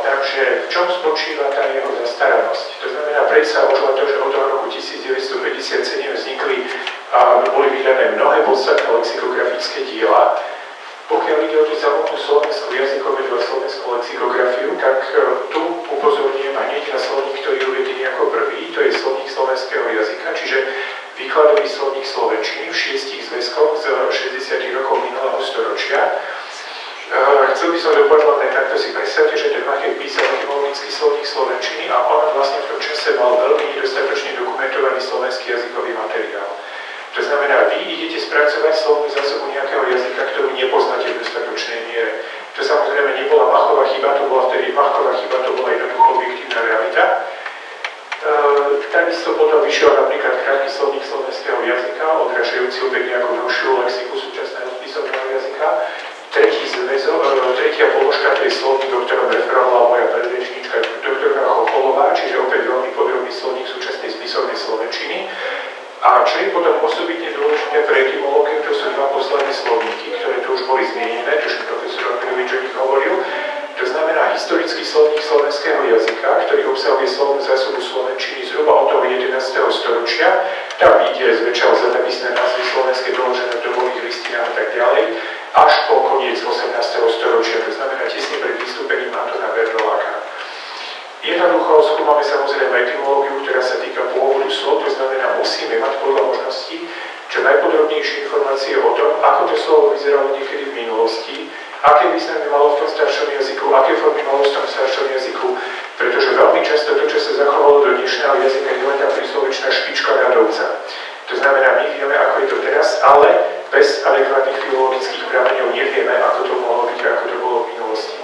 takže v čom spočíva tá jeho zastaranosť? To znamená, predsa už len to, že od toho roku devätnásťstopäťdesiatsedem vznikli a boli vydané mnohé podstatné lexikografické diela. Pokiaľ ide o tú samotnú slovenskú jazykovedu a slovenskú lexikografiu, tak tu upozorňujem hneď na slovník, ktorý je uvedený ako prvý, to je slovník slovenského jazyka, čiže výkladový slovník slovenčiny v šiestich zväzkoch z šesťdesiatych rokov minulého storočia. Chcel by som dopovedať, takto si predstavte, že ten Machej písal etymologický slovník slovenčiny a on vlastne v tom čase mal veľmi nedostatočne dokumentovaný slovenský jazykový materiál. To znamená, vy idete spracovať slovnú zásobu nejakého jazyka, ktorú nepoznáte v dostatočnej miere. To samozrejme nebola Machová chyba, to bola vtedy Machová chyba, to bola jednoducho objektívna realita. E, takisto potom vyšiel napríklad krátky slovník slovenského jazyka, odrážajúci opäť nejakú novšiu lexiku súčasného spisovného jazyka. Tretí zväzok, tretia položka, to je slovník, do ktorom referovala moja predrečníčka doktorka Chocholová, čiže opäť veľmi podrobný slovník súčasnej spisovnej slovenčiny. A čo je potom osobitne dôležité pre etymológiu, to sú dva posledné slovníky, ktoré tu už boli zmienené, čo profesor Aminovič o nich hovoril. To znamená historický slovník slovenského jazyka, ktorý obsahuje slovnú zásobu slovenčiny zhruba od toho jedenásteho storočia. Tam ide zväčša o zemepisné názvy slovenské doložené v dobových listinách a tak ďalej, až po koniec osemnásteho storočia, to znamená tesne pred vystúpením Antona Bernoláka. Jednoducho skúmame samozrejme etymológiu, ktorá sa týka pôvodu slov, to znamená, musíme mať podľa možností čo najpodrobnejšie informácie o tom, ako to slovo vyzeralo niekedy v minulosti, aké významy malo v tom staršom jazyku, aké formy malo v tom staršom jazyku, pretože veľmi často to, čo sa zachovalo do dnešného jazyka, je len tá príslovečná špička ľadovca. To znamená, my vieme, ako je to teraz, ale bez adekvátnych filologických prameňov nevieme, ako to mohlo byť a ako to bolo v minulosti.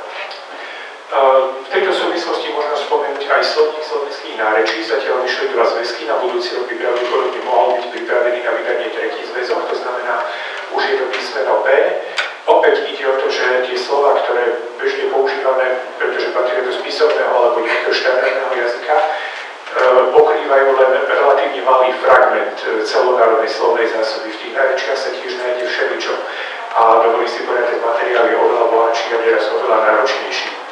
V tejto súvislosti možno spomenúť aj slovník slovenských nárečí. Zatiaľ vyšli dva zväzky, na budúci rok by pravdepodobne mohol byť pripravený na vydanie tretí zväzok, to znamená, už je to písmeno P. Opäť ide o to, že tie slova, ktoré bežne používame, pretože patria do spisovného alebo nejakého štandardného jazyka, pokrývajú len relatívne malý fragment celonárodnej slovnej zásoby. V tých nárečiach sa tiež nájde všeličo a dovolí si povedať, ten materiál je oveľa bohatší a nieraz oveľa náročnejší.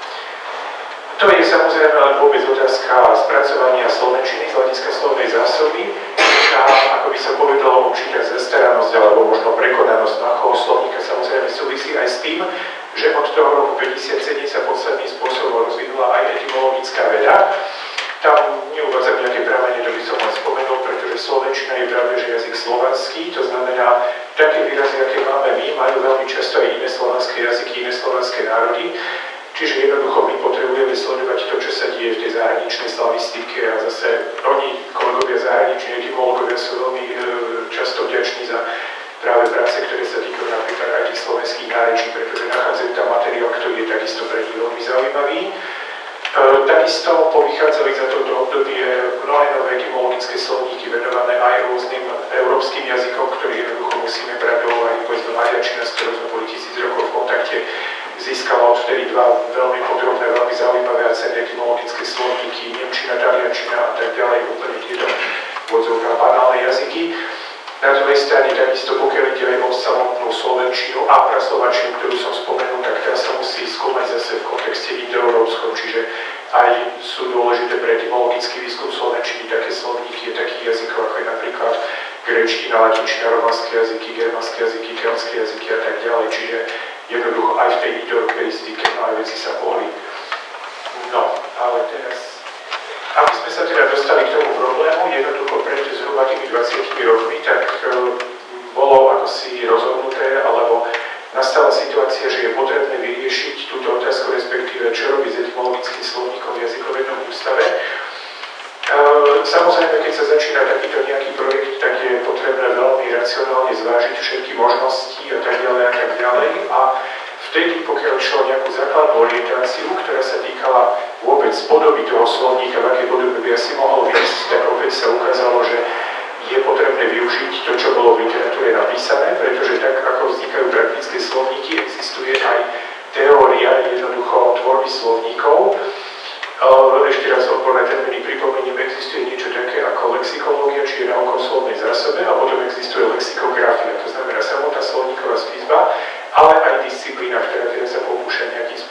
To je samozrejme len vôbec otázka spracovania slovenčiny z hľadiska slovnej zásoby. A ako by sa povedalo, určitá zastaranosť alebo možno prekonanosť Machovho slovníka samozrejme súvisí aj s tým, že od toho roku päťdesiatsedem sa podstatným spôsobom rozvinula aj etymologická veda. Tam neuvádzam nejaké pramene, to by som len spomenul, pretože slovenčina je práve že jazyk slovanský, to znamená, také výrazy, aké máme my, majú veľmi často aj iné slovanské jazyky, iné slovanské národy. Čiže jednoducho my potrebujeme sledovať to, čo sa deje v tej zahraničnej slavistike a zase oni, kolegovia zahraniční etymológovia, sú veľmi e, často vďační za práve práce, ktoré sa týkajú napríklad aj tých slovenských nárečí, pretože nachádzajú tam materiál, ktorý je takisto pre nich veľmi zaujímavý. E, takisto povychádzali za toto obdobie mnohé nové etymologické slovníky venované aj rôznym európskym jazykom, ktorý jednoducho musíme brať do úvahy, povedzme maďarčina, s ktorou sme boli tisíc rokov v kontakte, získala odvtedy dva veľmi podrobné, veľmi zaujímavé a cenné etymologické slovníky, nemčina, taliančina a tak ďalej, úplne tieto vodzovka banálne jazyky. Na druhej strane takisto, pokiaľ ide aj o samotnú slovenčinu a praslovančinu, ktorú som spomenul, tak tá sa musí skúmať zase v kontexte indoeurópskom, čiže aj sú dôležité pre etymologický výskum slovenčiny také slovníky takých jazykov, ako je napríklad gréčtina, latinčina, romanské jazyky, germanské jazyky, keltské jazyky a tak ďalej, čiže jednoducho aj v tej indoeurópejstike mnohé veci sa pohli. No, ale teraz, aby sme sa teda dostali k tomu problému, jednoducho pred zhruba tými dvadsiatimi rokmi, tak e, bolo ako si rozhodnuté, alebo nastala situácia, že je potrebné vyriešiť túto otázku, respektíve čo robiť s etymologickým slovníkom v jazykovednom ústave. E, samozrejme, keď sa začína takýto nejaký projekt, tak je potrebné veľmi racionálne zvážiť všetky možnosti a tak ďalej a tak ďalej. A vtedy, pokiaľ išlo nejakú základnú orientáciu, ktorá sa týkala vôbec podoby toho slovníka, v akej podobe by asi mohol výsť, tak opäť sa ukázalo, že je potrebné využiť to, čo bolo v literatúre napísané, pretože tak, ako vznikajú praktické slovníky, existuje aj teória jednoducho tvorby slovníkov. Ešte raz odborné termíny pripomeniem, existuje niečo také ako lexikológia, či je nauka o slovnej zásobe, a potom existuje lexikografia, to znamená samotná slovníková skladba, ale aj disciplína, ktorá teda sa pokúša nejakým spôsobom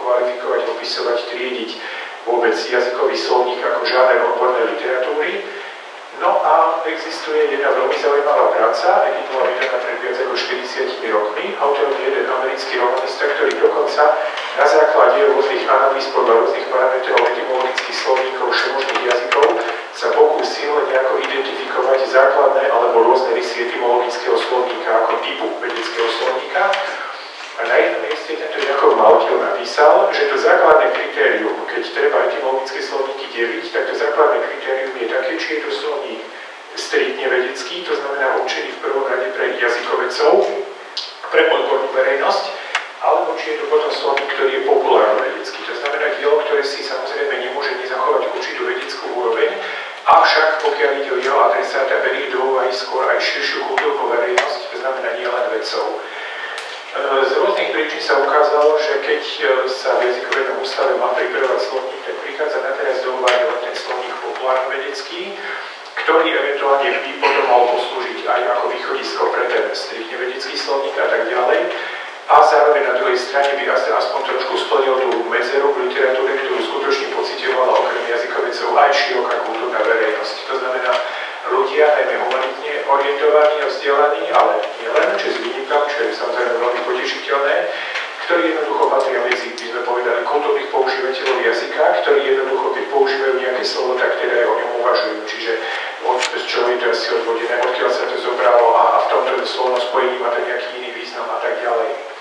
kvalifikovať, opisovať, triediť vôbec jazykový slovník ako žáner odbornej literatúry. No a existuje jedna veľmi zaujímavá práca, aj keď bola vydaná pred viac ako štyridsiatimi rokmi. Autor je jeden americký romanista, ktorý dokonca na základe rôznych analýz podľa rôznych parametrov etymologických slovníkov všemožných jazykov sa pokúsil nejako identifikovať základné alebo rôzne rysy etymologického slovníka ako typu vedeckého slovníka. A na jednom mieste tento Jakov Malkiel napísal, že to základné kritérium, keď treba etymologické slovníky deliť, tak to základné kritérium je také, či je to slovník striktne vedecký, to znamená určený v prvom rade pre jazykovedcov, pre odbornú verejnosť, alebo či je to potom slovník, ktorý je populárno vedecký. To znamená dielo, ktoré si samozrejme nemôže nezachovať určitú vedeckú úroveň, avšak pokiaľ ide o jeho adresáta, berie do úvahy skôr aj širšiu kultúrnu verejnosť, to znamená nielen vedcov. Z rôznych príčin sa ukázalo, že keď sa v jazykovednom ústave má pripravovať slovník, tak prichádza na teraz do úvahy len ten slovník populárno-vedecký, ktorý eventuálne by potom mal poslúžiť aj ako východisko pre ten striktne vedecký slovník a tak ďalej. A zároveň na druhej strane by aspoň trošku splnil tú medzeru v literatúre, ktorú skutočne pocitovala okrem jazykovedcov aj široká kultúrna verejnosť. To znamená, ľudia, najmä humanitne orientovaní a vzdelaní, ale nielen, čo s výnimkami, čo je samozrejme veľmi potešiteľné, ktorí jednoducho patria medzi, by sme povedali, kultúrnych používateľov jazyka, ktorí jednoducho, keď používajú nejaké slovo, tak teda aj o ňom uvažujú. Čiže od, z čoho je to asi odvodené, odkiaľ sa to zobralo a, a v tomto slovnom spojení má to nejaký iný význam a tak ďalej.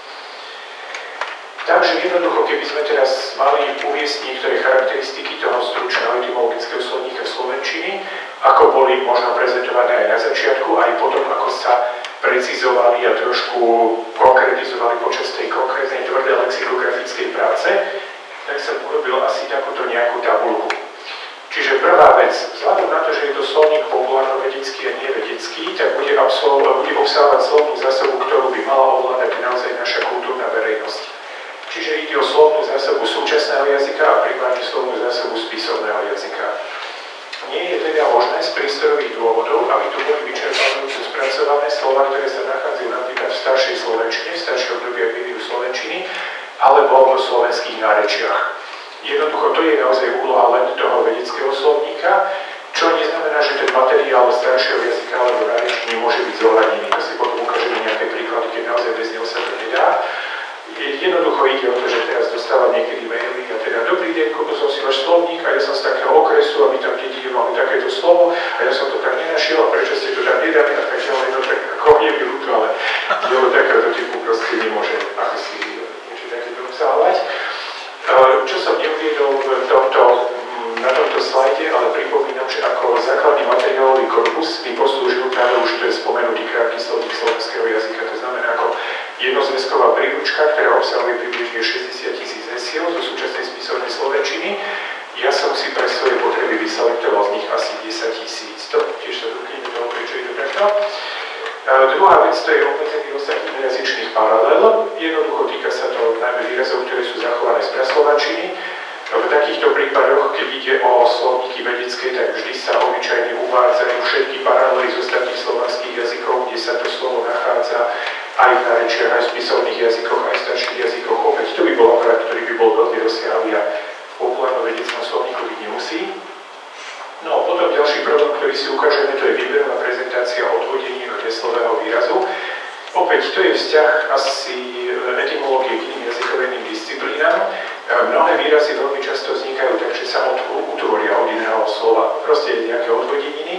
Takže jednoducho, keby sme teraz mali uviesť niektoré charakteristiky toho stručného etymologického slovníka slovenčiny, ako boli možno prezentované aj na začiatku, aj potom, ako sa precizovali a trošku konkretizovali počas tej konkrétnej tvrdej lexikografickej práce, tak som urobil asi takúto nejakú tabuľku. Čiže prvá vec, vzhľadom na to, že je to slovník populárno-vedecký a nevedecký, tak bude, bude obsahovať slovnú zásobu, ktorú by mala ovládať naozaj naša kultúrna verejnosť. Čiže ide o slovnú zásobu súčasného jazyka a primárne slovnú zásobu spisovného jazyka. Nie je teda možné z priestorových dôvodov, aby tu boli vyčerpávajúce spracované slova, ktoré sa nachádzajú napríklad v staršej slovenčine, v staršej období vývoju slovenčiny, alebo v slovenských nárečiach. Jednoducho to je naozaj úloha len toho vedeckého slovníka, čo neznamená, že ten materiál staršieho jazyka alebo nárečí nemôže byť zohľadnený. To si potom ukážeme nejaké príklady, keď naozaj bez neho sa to nedá. Jednoducho ide o to, že teraz dostávam niekedy maily a teda dobrý deň, kúpil som si váš slovník a ja som z takého okresu a my tam dedine máme takéto slovo a ja som to tam nenašiel a prečo ste to tam nedali a tak ďalej, no tak ako mne by ľúto, ale dielo takéhoto typu proste nemôže ako si niečo takéto obsahovať. Čo som neuviedol v tomto, na tomto slajde, ale pripomínam, že ako základný materiálový korpus mi poslúžil práve už to je spomenutý krátky slovník slovenského jazyka, to znamená ako jednozväzková príručka, ktorá obsahuje približne šesťdesiat tisíc hesiel zo súčasnej spisovnej slovenčiny. Ja som si pre svoje potreby vyselektoval z nich asi desať tisíc. To tiež sa dotkneme toho, prečo je to takto. Druhá vec, to je obmedzený rozsah jazyčných paralel. Jednoducho týka sa to najmä výrazov, ktoré sú zachované z praslovančiny. V takýchto prípadoch, keď ide o slovníky vedecké, tak vždy sa obyčajne uvádzajú všetky paralely z ostatných slovanských jazykov, kde sa to slovo nachádza aj v nárečiach, aj v spisovných jazykoch, aj v starších jazykoch. Opäť to by bol aparát, ktorý by bol veľmi rozsiahlý a v populárno-vedeckom slovníku byť nemusí. No a potom ďalší problém, ktorý si ukážeme, to je výberová prezentácia odvodení od heslového výrazu. Opäť to je vzťah asi etymológie k iným jazykovedným disciplínám. Mnohé výrazy veľmi často vznikajú tak, že sa utvoria od iného slova. Proste je nejaké odvodeniny.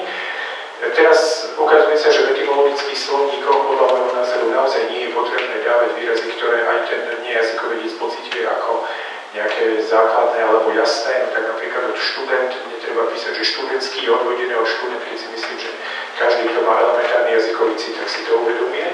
Teraz ukazuje sa, že v etymologických slovníkoch podľa môjho názoru naozaj nie je potrebné dávať výrazy, ktoré aj ten nejazykovedec pociťuje ako nejaké základné alebo jasné. No tak napríklad od študent netreba písať, že študentský je odvodený od študent, keď si myslím, že každý, kto má elementárny jazykový cit, tak si to uvedomuje.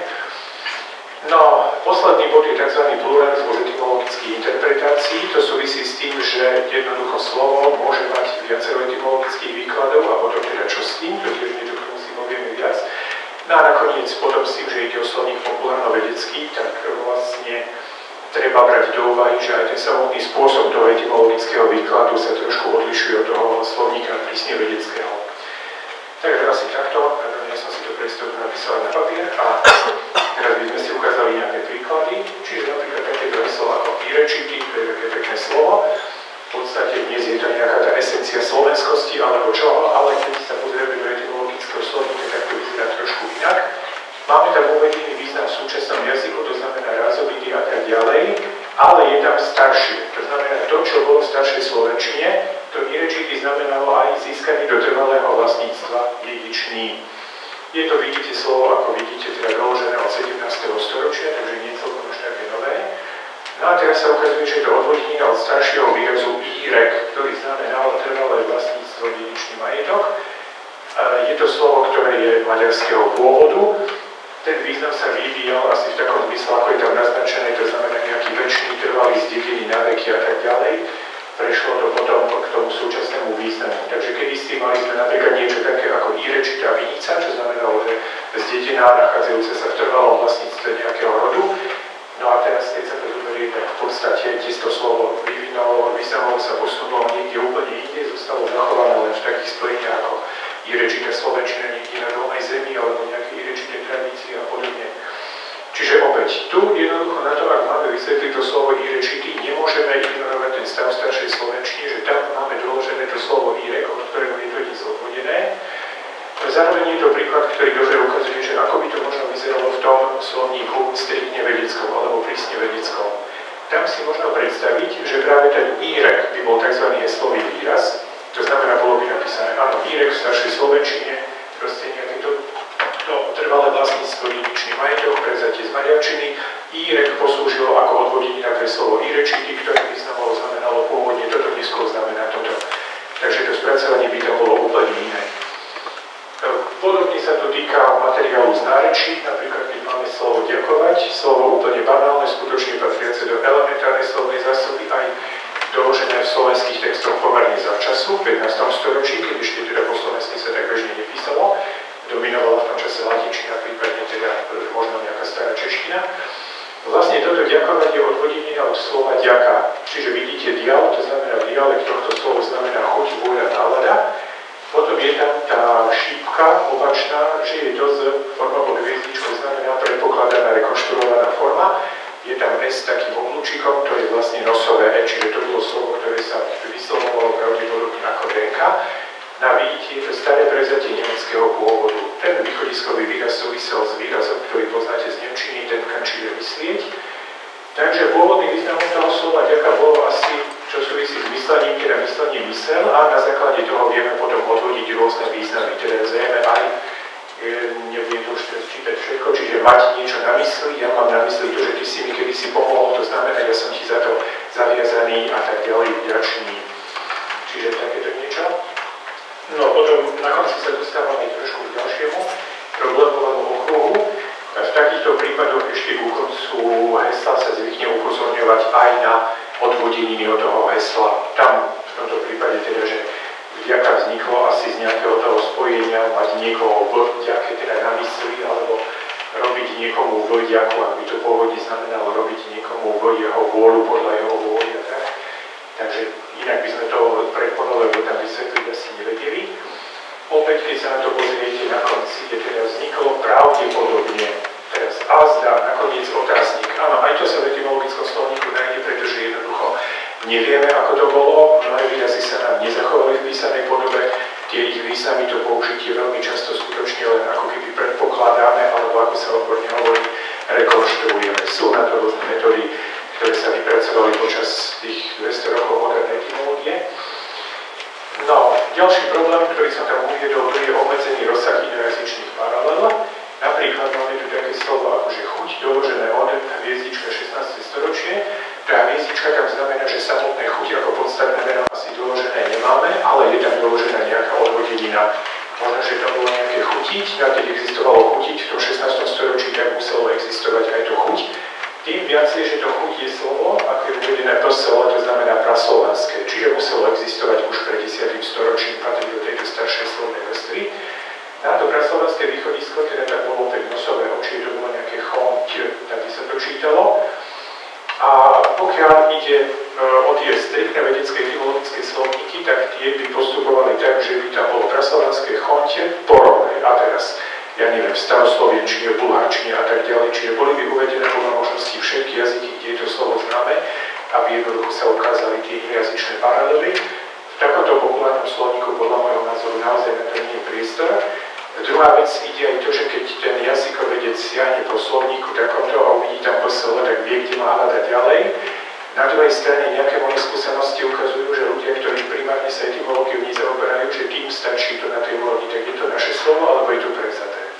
No, posledný bod je tzv. Pluralizmus etymologických interpretácií. To súvisí s tým, že jednoducho slovo môže mať viacero etymologických výkladov a potom teda čo s tým, to tiež niečo k tomu si povieme viac. No a nakoniec potom s tým, že ide o slovník populárno-vedecký, tak vlastne treba brať do úvahy, že aj ten samotný spôsob toho etymologického výkladu sa trošku odlišuje od toho slovníka prísne vedeckého. Takže asi takto, ja som si to predstavu napísal na papier a teraz by sme si ukázali nejaké príklady, čiže napríklad takéto heslo ako pírečity, to je také pekné Je to, vidíte slovo, ako vidíte, teda doložené od sedemnásteho storočia, takže nie celkom už také nové. No a teraz sa ukazuje, že je to odvodenina od staršieho výrazu írek, ktorý znamená trvalé vlastníctvo, dedičný majetok. Je to slovo, ktoré je maďarského pôvodu. Ten význam sa vyvíjal asi v takom zmysle, ako je tam naznačené, to znamená nejaký väčší trvalý zdedený na veky a tak ďalej. Prešlo to potom k tomu súčasnému významu. Takže kedysi mali sme napríklad niečo také ako írečitá vinica, čo znamenalo, že zdedená nachádzajúca sa v trvalom vlastníctve nejakého rodu. No a teraz, keď sa to zoberie, tak v podstate tiež to slovo vyvinulo, významovo sa posunulo niekde úplne inde, zostalo zachované len v takých spojeniach ako írečité slovenčina niekde na dolnej zemi alebo nejaké írečité tradície a podobne. Čiže opäť, tu jednoducho na to, ak máme vysvetliť to slovo írečitý, nemôžeme ignorovať ten stav staršej slovenčiny, že tam máme doložené to slovo írek, od ktorého je to dnes odvodené. Zároveň je to príklad, ktorý dobre ukazuje, že ako by to možno vyzeralo v tom slovníku striktne vedeckom alebo prísne vedeckom. Tam si možno predstaviť, že práve ten írek by bol tzv. Heslový výraz, to znamená, bolo by napísané, áno, írek v staršej slovenčine, proste nejaké to, to trvalé vlastníctvo, dedičný majetok, prevzatie z maďarčiny. Írek poslúžilo ako odvodenina pre slovo írečitý, ktoré významovo znamenalo pôvodne toto, neskôr znamená toto. Takže to spracovanie by to bolo úplne iné. Podobne sa to týka materiálu z nárečí, napríklad keď máme slovo ďakovať, slovo úplne banálne, skutočne patriace do elementárnej slovnej zásoby, aj doložené v slovenských textoch pomerne zavčasu, v pätnástom storočí, keď ešte teda po slovensky sa tak bežne nepísalo. Dominovala v tom čase latinčina, prípadne teda možno nejaká stará čeština. Vlastne toto ďakovať je odvodenina od slova ďaka. Čiže vidíte dial, to znamená dialekt tohto slova znamená chuť, vôľa, nálada. Potom je tam tá šípka opačná, že je to z forma pod hviezdičkou, znamená predpokladaná, rekonštruovaná forma. Je tam S takým oblúčikom, to je vlastne nosové E, čiže to bolo slovo, ktoré sa vyslovovalo pravdepodobne ako D N K. Na vidíte, je to staré prevzatie nemeckého pôvodu. Ten východiskový výraz súvisel s výrazom, ktorý poznáte z nemčiny, denkan, čiže myslieť. Takže pôvodný význam toho slova ďaka bolo asi, čo súvisí s myslením, teda myslením mysel, a na základe toho vieme potom odvodiť rôzne významy. Teda zrejme aj, nebudem to už teraz čítať všetko, čiže mať niečo na mysli, ja mám na mysli to, že ty si mi kedysi pomohol, to znamená, ja som ti za to zaviazaný a tak ďalej, vďačný. Čiže takéto niečo. No potom na konci sa dostávame trošku k ďalšiemu problémovému okruhu. V takýchto prípadoch ešte ku koncu hesla sa zvykne upozorňovať aj na odvodeniny od toho hesla. Tam v tomto prípade teda, že vďaka vzniklo asi z nejakého toho spojenia mať niekoho v vďake teda na mysli, alebo robiť niekomu v vďaku, ak by to pôvodne znamenalo robiť niekomu v jeho vôľu podľa jeho vôľa. Tak? Takže inak by sme to predponovali, lebo tam vysvetliť asi nevedeli. Opäť, keď sa na to pozriete na konci, je teda vzniklo pravdepodobne, teraz azda, nakoniec otáznik. Áno, aj to sa v etymologickom slovníku nájde, pretože jednoducho nevieme, ako to bolo, mnohé výrazy sa nám nezachovali v písanej podobe, tie ich významy, to použitie veľmi často skutočne len ako keby predpokladáme, alebo ako sa odborne hovorí, rekonštruujeme. Sú na to rôzne metódy, ktoré sa vypracovali počas tých dvesto rokov modernej etymológie. No, ďalší problém, ktorý som tam uviedol, to je obmedzený rozsah inojazyčných paralel. Napríklad máme tu také slovo ako že chuť, doložené od hviezdička šestnáste storočie. Tá hviezdička tam znamená, že samotné chuť ako podstatné meno asi doložené nemáme, ale je tam doložená nejaká odvodenina. Možno, že to bolo nejaké chutiť, a keď existovalo chutiť v tom šestnástom storočí, tak muselo existovať aj to chuť. Tým viacej, že to chuť je slovo, ako je uvedené psl, to znamená praslovanské, čiže muselo existovať už pred desiatym storočím, patrí do tejto staršej slovnej vrstvy. Na to praslovanské východisko, teda tak bolo opäť nosové oči, to bolo nejaké choť, tak by sa to čítalo. A pokiaľ ide o tie striktné vedecké etymologické slovníky, tak tie by postupovali tak, že by tam bolo praslovanské chonte porovnej. A teraz ja neviem, stav slovenčine, bulharčine a tak ďalej, čiže boli by uvedené podľa možností všetky jazyky, kde je to slovo známe, aby jednoducho sa ukázali tie jazyčné paralely. V takomto populárnom slovníku podľa môjho názoru naozaj na to nie je priestor. Druhá vec ide aj to, že keď ten jazykovedec siahne po slovníku takomto a uvidí tam psl, tak vie, kde má hľadať ďalej. Na druhej strane nejaké moje skúsenosti ukazujú, že ľudia, ktorí primárne sa etymológiou nezaoberajú, že tým stačí to na tej úrovni, tak je to naše slovo, alebo je to prevzaté.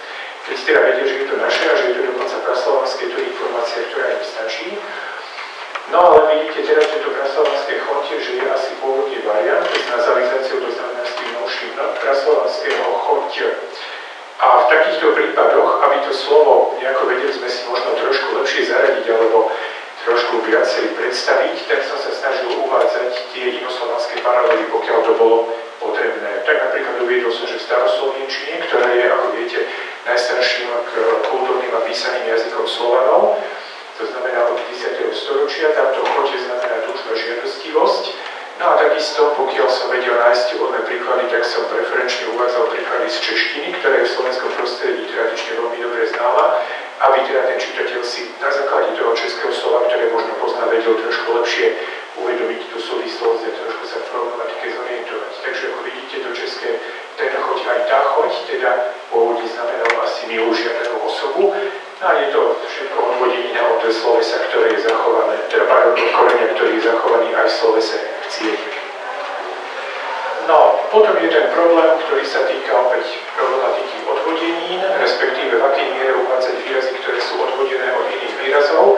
Keď teda vedia, že je to naše a že je to dokonca praslovanské, to je informácia, ktorá im stačí. No ale vidíte teraz, že to praslovanské chontie, že je asi pôvodný variant, to je nazalizáciou, to znamená s tým novším praslovanského chontia. A v takýchto prípadoch, aby to slovo nejako vedeli sme si možno trošku lepšie zaradiť alebo trošku viacej predstaviť, tak som sa snažil uvádzať tie inoslovanské paralely, pokiaľ to bolo potrebné. Tak napríklad uviedol som, že v staroslovenčine, ktorá je, ako viete, najstarším kultúrnym a písaným jazykom Slovanov, to znamená od desiateho storočia, tamto chote znamená túžba, žiadostivosť. No a takisto, pokiaľ som vedel nájsť vhodné príklady, tak som preferenčne uvádzal príklady z češtiny, ktorá je v slovenskom prostredí tradične veľmi dobre známa, aby teda ten čitateľ si na základe toho českého slova, ktoré možno pozná, vedel trošku lepšie uvedomiť tú súvislosť a trošku sa v problematike zorientovať. Takže ako vidíte, to české ten choď aj tá choď, teda pôvodne znamenalo asi milú žiadanú osobu. No a je to všetko odvodenina od slovesa, ktoré je zachované, teda pardon, od korenia, ktorý je zachovaný aj v slovese chcieť. No, potom je ten problém, ktorý sa týka opäť problematiky odvodenín, respektíve v akej miere uvádzať výrazy, ktoré sú odvodené od iných výrazov.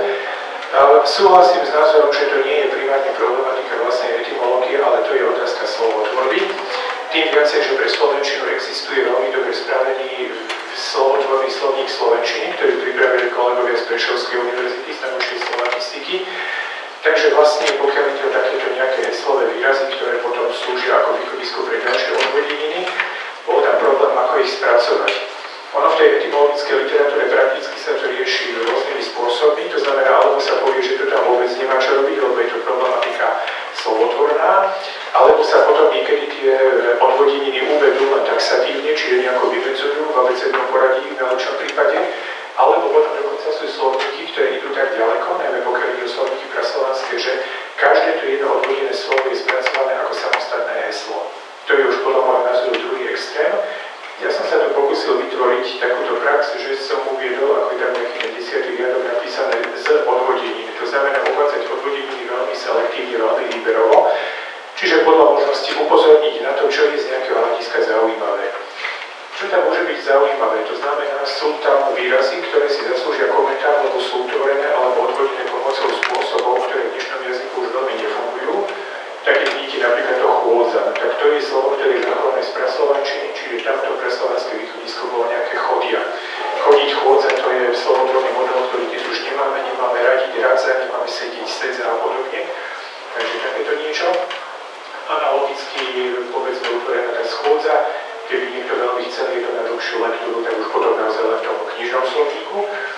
Súhlasím s názorom, že to nie je primárne problematika vlastnej etymológie, ale to je otázka slovotvorby. Tým viacej, že pre slovenčinu existuje veľmi dobre spravený slovotvorný slovník slovenčiny, ktorý pripravili kolegovia z Prešovskej univerzity z najnovšej slovanistiky. Takže vlastne, pokiaľ ide o takéto nejaké heslové výrazy, ktoré potom slúžia ako východisko pre ďalšie odvodeniny, bol tam problém, ako ich spracovať. Ono v tej etymologickej literatúre prakticky sa to rieši rôznymi spôsobmi, to znamená, alebo sa povie, že to tam vôbec nemá čo robiť, lebo je to problematika slovotvorná, alebo sa potom niekedy tie odvodeniny uvedú len taxatívne, čiže nejako vymedzujú v abecednom poradí v najlepšom prípade, alebo potom dokonca sú slovníky, ktoré idú tak ďaleko, najmä pokiaľ ide o slovníky praslovanské, že každé to jedno odvodené slovo je spracované ako samostatné heslo. To je už podľa môjho názoru druhý extrém. Ja som sa to pokúsil vytvoriť takúto prax, že som uviedol, ako je tam nejaký ten desiatý riadok napísané z odvodenín. To znamená uvádzať odvodeniny veľmi selektívne, veľmi výberovo, čiže podľa možnosti upozorniť na to, čo je z nejakého hľadiska zaujímavé. Čo tam môže byť zaujímavé? To znamená, sú tam výrazy, ktoré si zaslúžia komentár, lebo sú utvorené alebo odvodené pomocou spôsobov, ktoré v dnešnom jazyku už veľmi nefungujú. Také vidíte napríklad to chôdza. Tak to je slovo, ktoré je zachované z praslovančiny, čiže tamto praslovanské východisko bolo nejaké chodia. Chodiť, chôdza, to je slovotvorný model, ktorý dnes už nemáme, nemáme radiť, radza, nemáme sedieť, sedza a podobne. Takže takéto niečo. Analogicky, povedzme, utvorená tá schôdza. Keby niekto veľmi chcel je to na dlhšiu lektúru, tak už potom naozaj len v tom knižnom slovníku.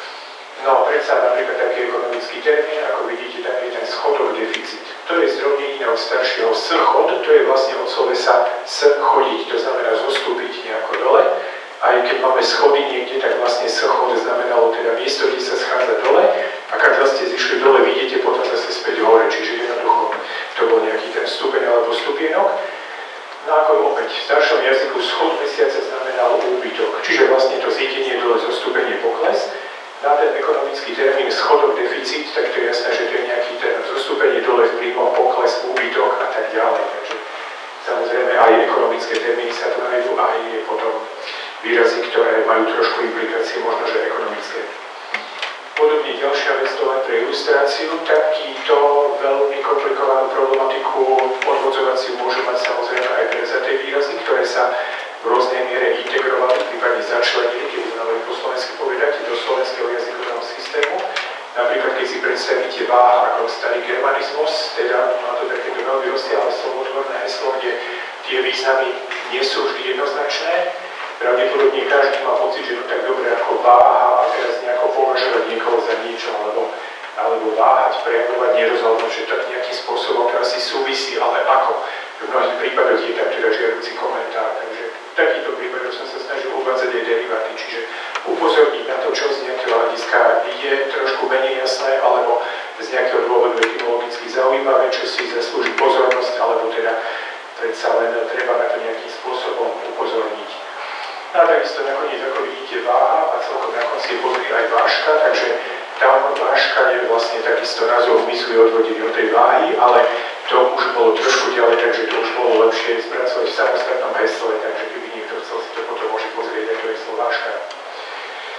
No, predsa napríklad taký ekonomický termín, ako vidíte, tam je ten schodok deficit. To je zdrobnenina od staršieho schod, to je vlastne od slovesa schodiť, to znamená zostúpiť nejako dole. Aj keď máme schody niekde, tak vlastne schod znamenalo teda miesto, kde sa schádza dole, a keď ste zišli dole, vidíte potom zase späť hore, čiže jednoducho to bol nejaký ten stupeň alebo stupienok. No ako opäť, v staršom jazyku schod mesiaca znamenal úbytok, čiže vlastne to zjedenie dole, zostúpenie, pokles. Na ten ekonomický termín schodok deficit, tak to je jasné, že to je nejaký ten zostúpenie dole v príjmoch, pokles, úbytok a tak ďalej. Takže samozrejme aj ekonomické termíny sa tu nájdú, aj potom výrazy, ktoré majú trošku implikácie, možno že ekonomické. Podobne ďalšia vec, to len pre ilustráciu, takýto veľmi komplikovanú problematiku odvodzovaciu môžu mať samozrejme aj prevzaté výrazy, ktoré sa v rôznej miere integrovali, prípadne začlenili, keď znamená po slovensky povedať, do slovenského jazykového systému. Napríklad, keď si predstavíte váha ako starý germanizmus, teda má to takéto veľmi rozsiahle slovotvorné heslo, kde tie významy nie sú vždy jednoznačné. Pravdepodobne každý má pocit, že to tak dobre ako váha a teraz nejako považovať niekoho za niečo, alebo, alebo váhať, prejavovať, nerozhodnúť, že tak nejakým spôsobom to asi súvisí, ale ako. V mnohých prípadoch je tam teda žiaducí komentár, takže v takýchto prípadoch som sa snažil uvádzať aj deriváty, čiže upozorniť na to, čo z nejakého hľadiska je trošku menej jasné, alebo z nejakého dôvodu etymologicky zaujímavé, čo si zaslúži pozornosť, alebo teda predsa len treba na to nejakým spôsobom upozorniť. No a takisto nakoniec, ako vidíte, váha a celkom na konci je pozrie aj vážka, takže tam vážka je vlastne takisto názov mysli odvodený od tej váhy, ale to už bolo trošku ďalej, takže to už bolo lepšie spracovať v samostatnom hesle, takže keby niekto chcel si to potom môže pozrieť, ako je heslo vážka.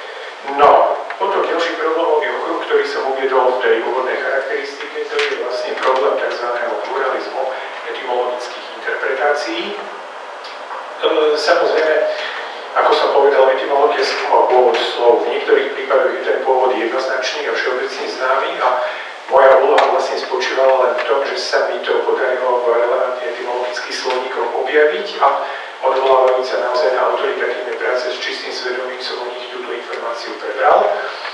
že sa mi to podarilo v relevantných etymologických slovníkoch objaviť a odvolávajúca naozaj na autoritatívne práce s čistým svedomím som o nich túto informáciu prebral.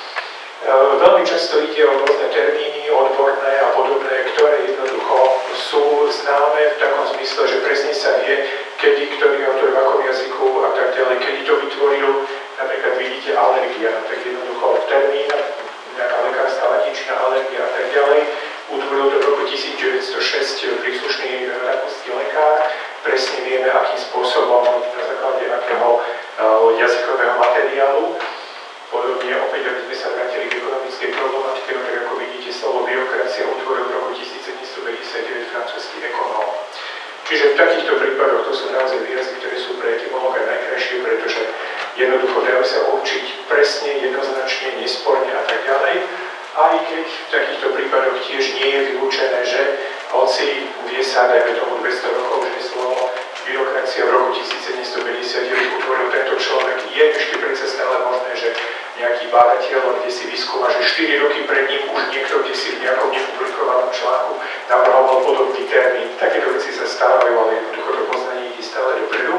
Veľmi často ide o rôzne termíny, odborné a podobné, ktoré jednoducho sú známe v takom zmysle, že presne sa vie, kedy, ktorý autor v akom jazyku a tak ďalej, kedy to vytvoril. Napríklad vidíte alergia, tak jednoducho termín, nejaká lekárska latinčina, alergia a tak ďalej, utvoril to v roku tisícdeväťstošesť príslušný rakúsky lekár. Presne vieme, akým spôsobom, na základe akého jazykového materiálu. Podobne opäť, aby sme sa vrátili k ekonomickej problematike, no tak ako vidíte, slovo byrokracia utvoril v roku tisícsedemstopäťdesiatdeväť francúzsky ekonóm. Čiže v takýchto prípadoch to sú naozaj výrazy, ktoré sú pre etymológa najkrajšie, pretože jednoducho dajú sa určiť presne, jednoznačne, nesporne a tak ďalej. Aj keď v takýchto prípadoch tiež nie je vylúčené, že hoci vie sa, dajme tomu dvesto rokov, že slovo byrokracia v roku tisícsedemstopäťdesiatdeväť utvoril tento človek, je ešte predsa stále možné, že nejaký bádateľ, kde si vyskúma, že štyri roky pred ním už niekto, kde si v nejakom nepublikovanom článku navrhoval podobný termín. Takéto veci sa stávajú, ale jednoducho to poznanie ide stále dopredu.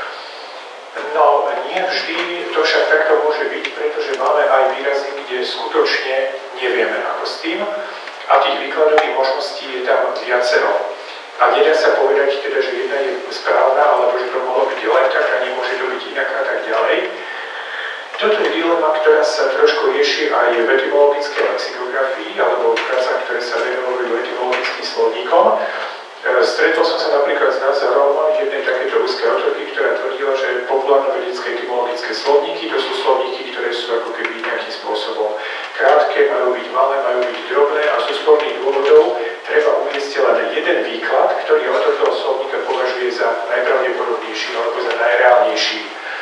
No, nie vždy to však takto môže byť, pretože máme aj výrazy, kde skutočne nevieme ako s tým a tých výkladových možností je tam viacero. A nedá sa povedať teda, že jedna je správna, alebo že to mohlo byť len tak a nemôže to byť inak a tak ďalej. Toto je dilema, ktorá sa trošku rieši aj v etymologickej lexikografii alebo v prácach, ktoré sa venujú etymologickým slovníkom. Stretol som sa napríklad s názorom jednej takéto ruskej autorky, ktorá tvrdila, že populárno-vedecké etymologické slovníky to sú slovníky, ktoré sú ako keby nejakým spôsobom krátke, majú byť malé, majú byť drobné a zo sporných dôvodov treba uviesť len jeden výklad, ktorý autor toho slovníka považuje za najpravdepodobnejší alebo za najreálnejší.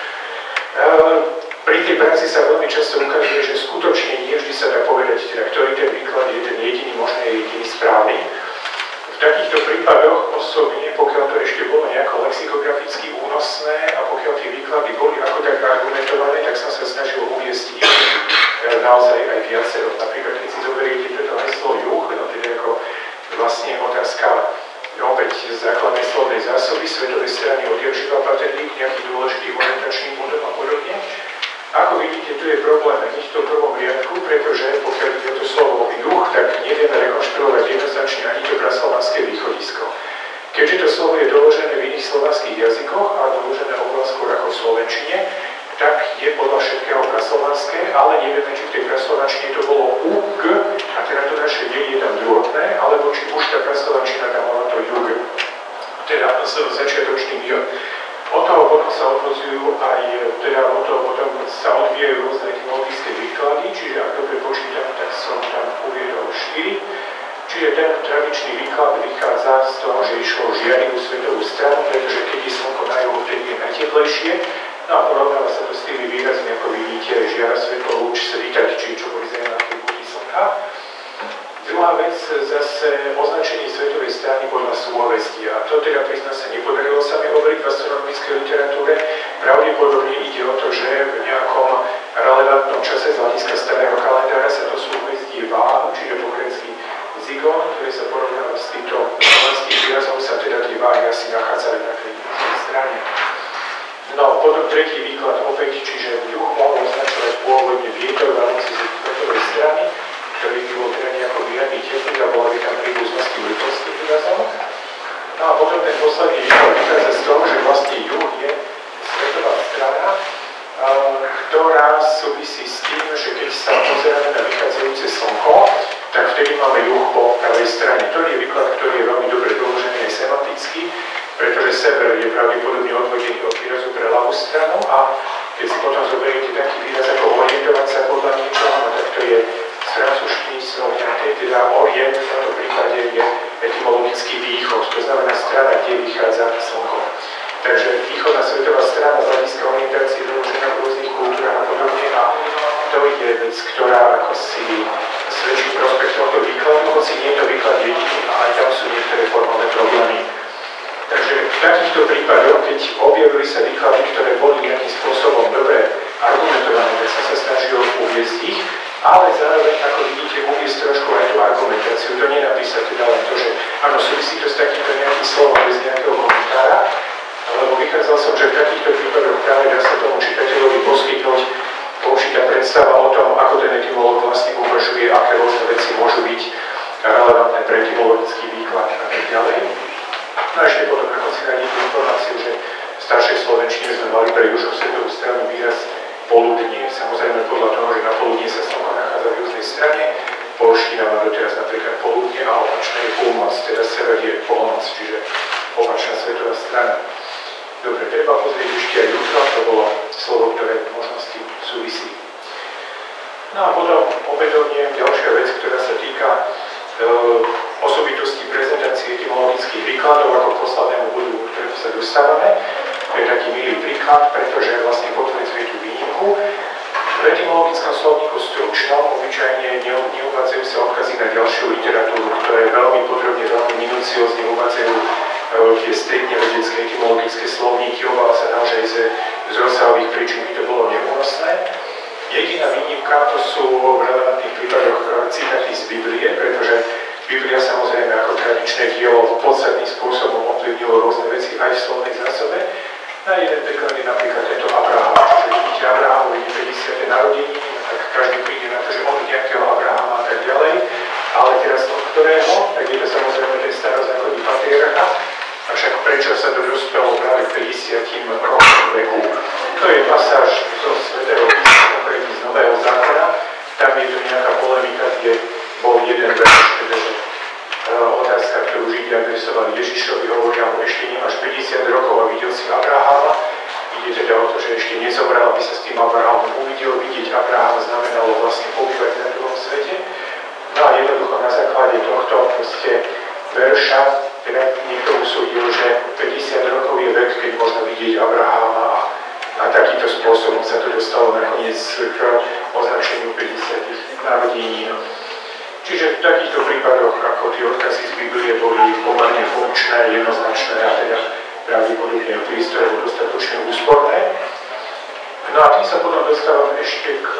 Pri tej práci sa veľmi často ukazuje, že skutočne nie vždy sa dá povedať, teda, ktorý ten výklad je ten jediný možný, je jediný správny. V takýchto prípadoch osobne, pokiaľ to ešte bolo nejako lexikograficky únosné a pokiaľ tie výklady boli ako tak argumentované, tak som sa snažil uviesť ich naozaj aj viacero. Napríklad, keď si zoberiete toto heslo juh, no teda ako vlastne otázka opäť základnej slovnej zásoby, svetové strany odjakživa patrili k nejakým dôležitým orientačným bodom a podobne. Ako vidíte, tu je problém hneď v tom prvom riadku, pretože pokiaľ ide o to slovo juh, tak nevieme rekonštruovať jednoznačne ani to praslovanské východisko. Keďže to slovo je doložené v iných slovanských jazykoch a doložené oveľa skôr ako v slovenčine, tak je podľa všetkého praslovanské, ale nevieme, či v tej praslovančine to bolo ug, a teda to naše je tam druhotné, alebo či už tá praslovančina tam bola to jug, teda s začiatočným j. Od toho potom sa odvozujú aj, teda od toho potom sa odvíjajú rôzne etymologické výklady, čiže ak dobre počítam, tak som tam uviedol štyri. Čiže ten tradičný výklad vychádza z toho, že išlo o žiarivú svetovú stranu, pretože keď je slnko na juhu, vtedy je najteplejšie. No a porovnáva sa to s tými výrazmi, ako vidíte, žiara svetlo, lúč, svítať, či čo vyzerá na tej búti slnka. Druhá vec, zase označenie svetovej strany podľa súhovesti. A to teda prizná sa nepodarilo sa mi hovoriť v astronomickej literatúre. Pravdepodobne ide o to, že v nejakom relevantnom čase z hľadiska starého kalendára sa to súhovezdie váha, čiže po grécky zigon, ktorý sa porovnáva s týmto slovanským výrazom, sa teda tie váhy asi nachádzali na tej strane. No, potom tretí výklad opäť, čiže juh mohol označovať pôvodne vietor v rámci svetovej strany, ktorý by bol teda nejako výrazný teplý a bola by tam príbuznosti vrtovským výrazom. No a potom ten posledný výklad vychádza z toho, že vlastne juh je svetová strana, ktorá súvisí s tým, že keď sa pozeráme na vychádzajúce slnko, tak vtedy máme juh po pravej strane. To je výklad, ktorý je veľmi dobre doložený aj semanticky, pretože sever je pravdepodobne odvodený od výrazu pre ľavú stranu a keď si potom zoberiete taký výraz ako orientovať sa podľa niečoho, no tak to je z francúzštiny slovňaté, teda orient v tomto prípade je etymologický východ, to znamená strana, kde vychádza slnko. Takže východná svetová strana z hľadiska orientácie je doložená v rôznych kultúrach a podobne a to je vec, ktorá ako si svedčí prospech tohto výkladu, hoci nie je to výklad jediný a aj tam sú niektoré formálne problémy. Takže v takýchto prípadoch, keď objavili sa výklady, ktoré boli nejakým spôsobom dobre argumentované, tak som sa snažil uviesť ich, ale zároveň, ako vidíte, uviesť trošku aj tú argumentáciu. To nenapísať teda len to, že áno, etymologický výklad a tak ďalej. No a ešte potom na konci nájdete informáciu, že v staršej slovenčine sme mali pre južnú svetovú stranu výraz poludnie. Samozrejme podľa toho, že na poludnie sa slnko nachádza v južnej strane, polština má doteraz napríklad poludnie a opačné je polnoc, teda sever je polnoc, čiže opačná svetová strana. Dobre, treba pozrieť ešte aj jutro, to bolo slovo, ktoré možno s tým súvisí. No a potom opätovne ďalšia vec, ktorá sa týka e, osobitosti prezentácie etymologických výkladov ako poslednému bodu, k ktorému sa dostávame. To je taký milý príklad, pretože vlastne potvrdzuje tú výnimku. V etymologickom slovníku stručnom obyčajne neuvádzajú sa odkazy na ďalšiu literatúru, ktoré veľmi podrobne, veľmi minúciozne uvádzajú tie striktne vedecké etymologické slovníky, obáva sa naozaj z, z rozsahových príčin by to bolo neúnosné. Jediná výnimka to sú v relevantných prípadoch citáty z Biblie, pretože Biblia samozrejme ako tradičné dielo podstatným spôsobom ovplyvnilo rôzne veci aj v slovnej zásobe. Na jeden príklad je napríklad tento Abraham. Čiže vidíte Abrahamovi päťdesiate narodeniny, tak každý príde na to, že od nejakého Abrahama a tak ďalej. Ale teraz od ktorého, tak je to samozrejme ten starozákonný patriarcha. Avšak prečo sa to dostalo práve k päťdesiatim rokom veku? To je pasáž zo Svätého písma, konkrétne z Nového zákona. Tam je to nejaká polemika, kde bol jeden verš, teda že otázka, ktorú Židia adresovali Ježišovi, hovoria mu, ešte nemáš päťdesiat rokov a videl si Abraháma. Ide teda o to, že ešte nezomrel, aby sa s tým Abrahámom uvidel. Vidieť Abraháma znamenalo vlastne pobývať na druhom svete. No a jednoducho na základe tohto proste verša, teda niekto usúdil, že päťdesiat rokov je vek, keď možno vidieť Abraháma a, a takýmto spôsobom sa to dostalo nakoniec k označeniu päťdesiat narodenín. Čiže v takýchto prípadoch, ako tie odkazy z Biblie boli pomerne funkčné, jednoznačné a teda pravdepodobne prístroje dostatočne úsporné. No a tým sa potom dostávam ešte k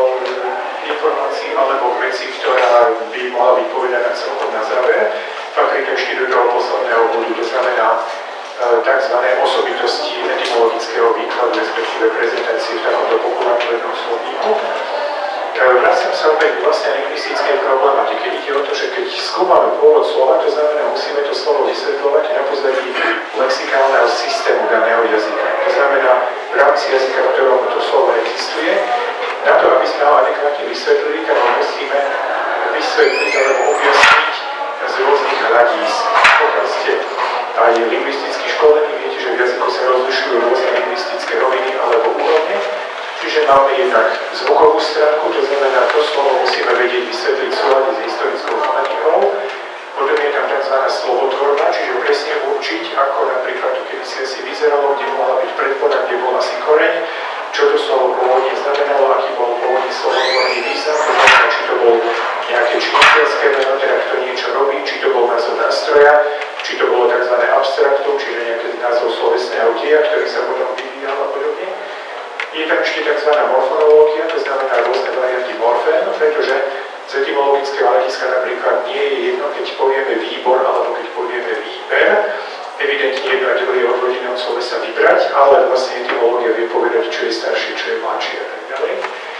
informácii alebo k veci, ktorá by mohla byť povedaná celkom na záver. Patrí to ešte do toho posledného bodu, to znamená tzv. Osobitosti etymologického výkladu, respektíve prezentácie v takomto populárnom slovníku. Vraciam sa opäť vlastne lingvistickej problematike. Ide o to, že keď skúmame pôvod slova, to znamená, musíme to slovo vysvetľovať na pozadí lexikálneho systému daného jazyka. To znamená, v rámci jazyka, v ktorom to slovo existuje, na to, aby sme ho adekvátne vysvetlili, tak ho musíme vysvetliť alebo objasniť z rôznych hľadísk. Pokiaľ ste aj lingvisticky školení, viete, že v jazyku sa rozlišujú rôzne lingvistické roviny alebo úrovne. Čiže máme jednak zvukovú stránku, to znamená, to slovo musíme vedieť vysvetliť v súlade s historickou fonetikou. Potom je tam tzv. Slovotvorba, čiže presne určiť, ako napríklad to kedysi asi vyzeralo, kde mohla byť predpoveď, kde bol asi koreň, čo to slovo pôvodne znamenalo, aký bol pôvodný slovotvorný význam, to znamená, či to bol nejaké činiteľské meno, teda kto niečo robí, či to bol názov nástroja, či to bolo tzv. Abstraktum, čiže nejaký názov slovesného dia, ktorý sa potom vyvíjal a podobne. Je tam ešte tzv. Morfonológia, to znamená rôzne varianty morfén, pretože z etymologického hľadiska napríklad nie je jedno, keď povieme výbor alebo keď povieme výber. Evidentne jedno a druhé je od rodinného slovesa vybrať, ale vlastne etymológia vie povedať, čo je staršie, čo je mladšie a tak ďalej.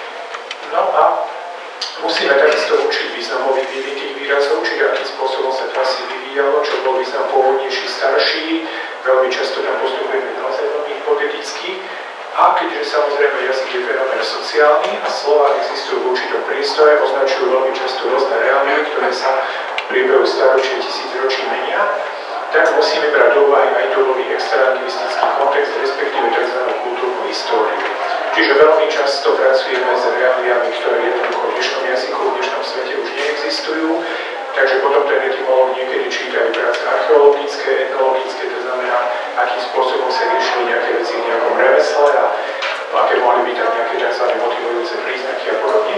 No a musíme takisto učiť významový vývin tých výrazov, čiže akým spôsobom sa to asi vyvíjalo, čo bol význam pôvodnejší, starší. Veľmi často tam postupujeme naozaj veľmi hypoteticky. A keďže samozrejme jazyk je fenomén sociálny a slova existujú v určitom priestore, označujú veľmi často rôzne reality, ktoré sa v priebehu staročia tisícročí menia, tak musíme brať do úvahy aj dobový extralingvistický kontext, respektíve tzv. Kultúrnu históriu. Čiže veľmi často pracujeme s reáliami, ktoré jednoducho v dnešnom jazyku, v dnešnom svete už neexistujú, takže potom ten etymológ niekedy číta aj práce archeologické, etnologické, to znamená, akým spôsobom sa riešili nejaké veci v nejakom remesle a aké mohli byť tam nejaké tzv. Motivujúce príznaky a podobne.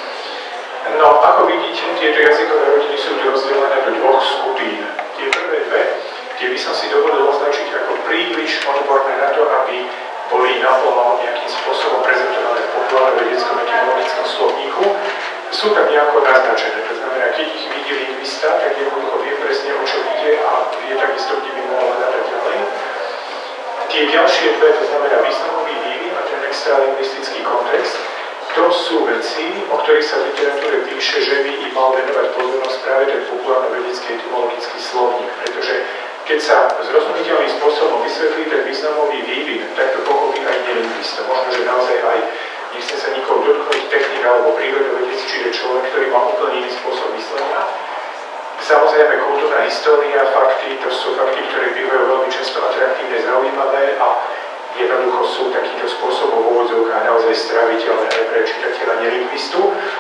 No, ako vidíte, tieto jazykové rodiny sú tu rozdelené do dvoch skupín. Tie prvé dve, tie by som si dovolil označiť ako príliš odborné na to, aby boli naplno nejakým spôsobom prezentované v populárnom vedeckom etymologickom slovníku. Sú tam nejako naznačené, to znamená, keď ich vidí lingvista, tak jednoducho vie presne, o čo ide a vie takisto, kde by mohol hľadať ďalej. Tie ďalšie dve, to znamená významový vývin a ten extralingvistický kontext, to sú veci, o ktorých sa v literatúre píše, že by im mal venovať pozornosť práve ten populárno-vedecký etymologický slovník, pretože keď sa zrozumiteľným spôsobom vysvetlí ten významový vývin, tak to pochopí aj nelingvista. Možno, že naozaj aj nechce sa nikoho dotknúť technik alebo prírodovedec, čiže človek, ktorý má úplne iný spôsob myslenia. Samozrejme, kultúrna história, fakty, to sú fakty, ktoré bývajú veľmi často atraktívne, zaujímavé a jednoducho sú takýmto spôsobom v úvodzovkách naozaj straviteľné aj pre čitateľa nelingvistu.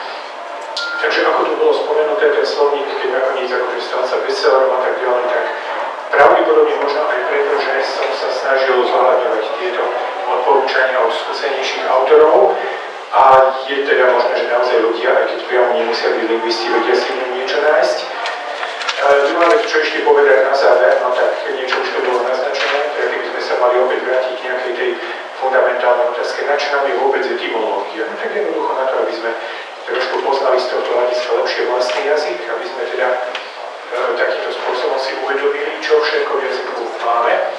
Takže ako tu bolo spomenuté, ten slovník, keď nakoniec akože stal sa bestsellerom a tak ďalej, tak pravdepodobne možno aj preto, že som sa snažil zohľadňovať tieto odporúčania od skúsenejších autorov a je teda možné, že naozaj ľudia, aj keď priamo nemusia byť lingvisti, vedia si v ňom niečo nájsť. Druhá vec, čo ešte povedať na záver, no tak niečo už to bolo naznačené, teda keby sme sa mali opäť vrátiť k nejakej tej fundamentálnej otázke, na čo nám je vôbec etymológia. No tak jednoducho na to, aby sme trošku poznali z tohto hľadiska lepšie vlastný jazyk, aby sme teda e, takýmto spôsobom si uvedomili, čo všetko v jazyku máme. E,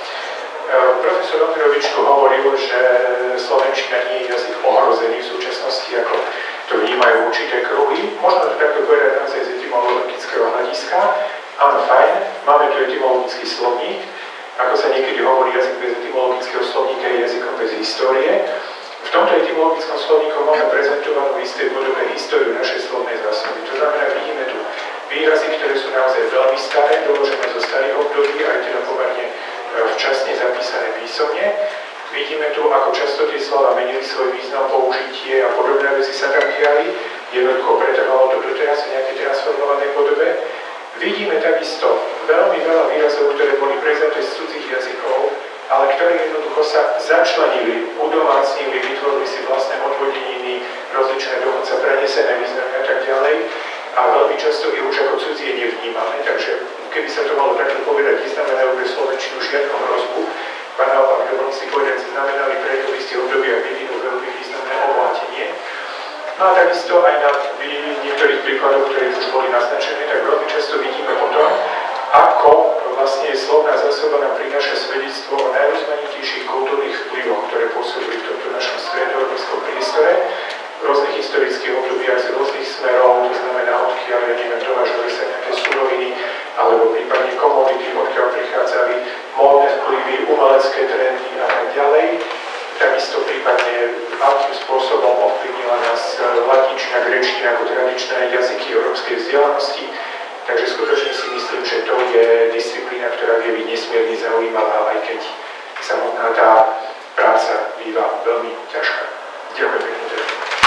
profesor Omirovič tu hovoril, že slovenčina nie je jazyk ohrozený v súčasnosti, ako to vnímajú určité kruhy. Možno to takto povedať naozaj z etymologického hľadiska. Áno, fajn, máme tu etymologický slovník. Ako sa niekedy hovorí, jazyk bez etymologického slovníka je jazykom bez histórie. V tomto etymologickom slovníku máme prezentovanú v istej podobe históriu našej slovnej zásoby. To znamená, vidíme tu výrazy, ktoré sú naozaj veľmi staré, doložené zo starých období, aj teda pomerne včasne zapísané písomne. Vidíme tu, ako často tie slova menili svoj význam, použitie a podobné veci sa tam diali. Jednoducho pretrvalo to doteraz v nejakej transformovanej podobe. Vidíme takisto veľmi veľa výrazov, ktoré boli prevzaté z cudzích jazykov, ale ktoré jednoducho sa začlenili, udomácnili, vytvorili si vlastné odvodeniny, rozličné dokonca prenesené významy a tak ďalej. A veľmi často ich už ako cudzie nevnímame, takže keby sa to malo takto povedať, neznamenajú pre slovenčinu žiadnu hrozbu. A naopak, dovolím si povedať, znamenali pre to v istých obdobiach vyvinú veľmi významné obohatenie. No a takisto aj na niektorých príkladoch, ktoré už boli naznačené, tak veľmi často vidíme potom, ako vlastne slovná zásoba nám prináša svedectvo o najrozmanitejších kultúrnych vplyvoch, ktoré pôsobili v tomto našom stredoeurópskom priestore, v rôznych historických obdobiach z rôznych smerov, to znamená odkiaľ, ja neviem, dovážali sa nejaké suroviny, alebo prípadne komodity, odkiaľ prichádzali módne vplyvy, umelecké trendy a tak ďalej. Takisto prípadne, akým spôsobom ovplyvnila nás latinčina, gréčtina ako tradičné jazyky európskej vzdelanosti. Takže skutočne si myslím, že to je disciplína, ktorá vie byť nesmierne zaujímavá, aj keď samotná tá práca býva veľmi ťažká. Ďakujem pekne.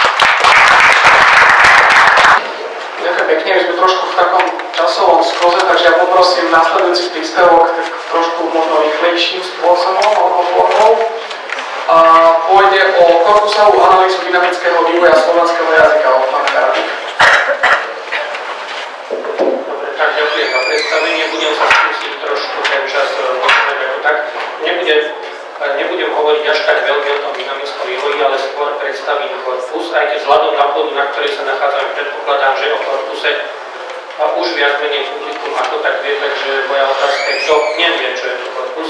Ďakujem pekne, my sme trošku v takom časovom skroze, takže ja poprosím nasledujúci príspevok tak trošku možno rýchlejším spôsobom alebo formou. A pôjde o korpusovú analýzu dynamického vývoja slovenského jazyka od pána Karabíka. Dobre, tak ďakujem za predstavenie. Budem sa skúsiť trošku ten čas posunúť ako tak. Nebudem, nebudem hovoriť až tak veľmi o tom dynamickom vývoji, ale skôr predstavím korpus, aj keď vzhľadom na pôdu, na ktorej sa nachádzame, predpokladám, že o korpuse a už viac menej publikum ako tak vie, takže moja otázka je, čo nevie, čo je to korpus.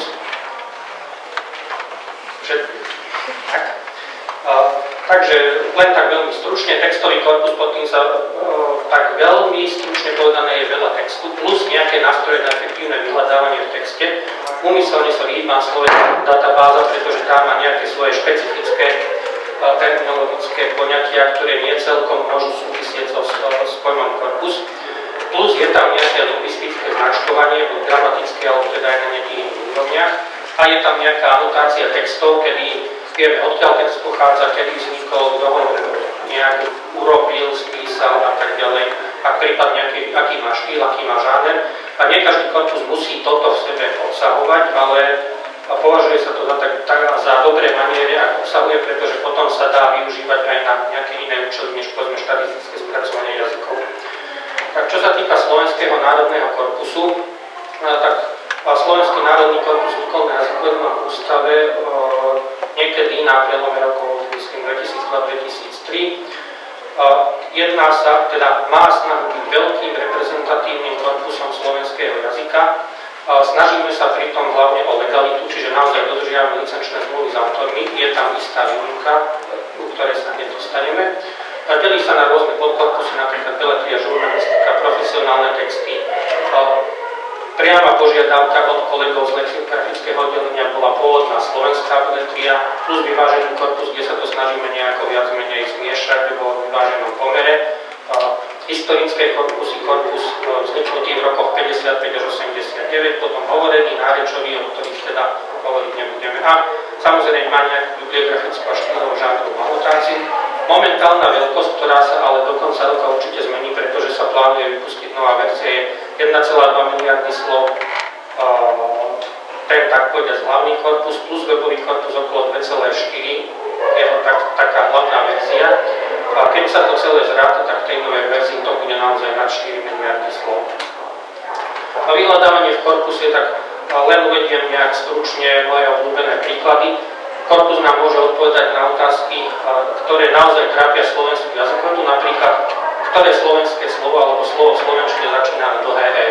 Všetko. Tak. Uh, takže len tak veľmi stručne, textový korpus, pod tým sa uh, tak veľmi stručne povedané je veľa textu, plus nejaké nástroje na efektívne vyhľadávanie v texte. Úmyselne sa vyhýbam slovenská databáza, pretože tá má nejaké svoje špecifické uh, terminologické poňatia, ktoré nie celkom môžu súvisieť so, s pojmom korpus. Plus je tam nejaké lingvistické značkovanie, buď gramatické, alebo teda aj na nejakých úrovniach. A je tam nejaká anotácia textov, kedy vieme, odkiaľ text pochádza, kedy vznikol, kto ho nejak urobil, spísal a tak ďalej, ak prípadne aký, aký má štýl, aký má žáner. A nie každý korpus musí toto v sebe obsahovať, ale považuje sa to za, tak, tak, za dobré maniere, ak obsahuje, pretože potom sa dá využívať aj na nejaké iné účely, než povedzme štatistické spracovanie jazykov. Tak čo sa týka Slovenského národného korpusu, tak Slovenský národný korpus vznikol na jazykovom ústave e, niekedy na prelome rokov, myslím, dvetisícdva dvetisíctri. E, jedná sa, teda má snahu byť veľkým reprezentatívnym korpusom slovenského jazyka. Snažíme sa pritom hlavne o legalitu, čiže naozaj dodržiavame licenčné zmluvy s autormi. Je tam istá výnimka, u ktorej sa hneď dostaneme. Delí sa na rôzne podkorpusy, napríklad beletria, žurnalistika, profesionálne texty. Priama požiadavka od kolegov z lexikografického oddelenia bola pôvodná slovenská beletria, plus vyvážený korpus, kde sa to snažíme nejako viac menej zmiešať vo vyváženom pomere. Historické korpusy, korpus vzniknutý v rokoch päťdesiatpäť až osemdesiatdeväť, potom hovorený, nárečový, o ktorých teda hovoriť nebudeme. A samozrejme má nejakú bibliografickú a štýlovú žánrovú anotáciu. Momentálna veľkosť, ktorá sa ale do konca roka určite zmení, pretože sa plánuje vypustiť nová verzia, je jeden celá dva miliardy slov. Ten, tak povedať, hlavný korpus plus webový korpus okolo dva celé štyri, jeho tak, taká hlavná verzia. A keď sa to celé zráta, tak v tej novej verzii to bude naozaj na štyri miliardy slov. A vyhľadávanie v korpuse, tak len uvediem nejak stručne moje obľúbené príklady. Korpus nám môže odpovedať na otázky, ktoré naozaj trápia slovenský jazyk. Tu napríklad, ktoré slovenské slovo alebo slovo v slovenčine začína na dlhé E.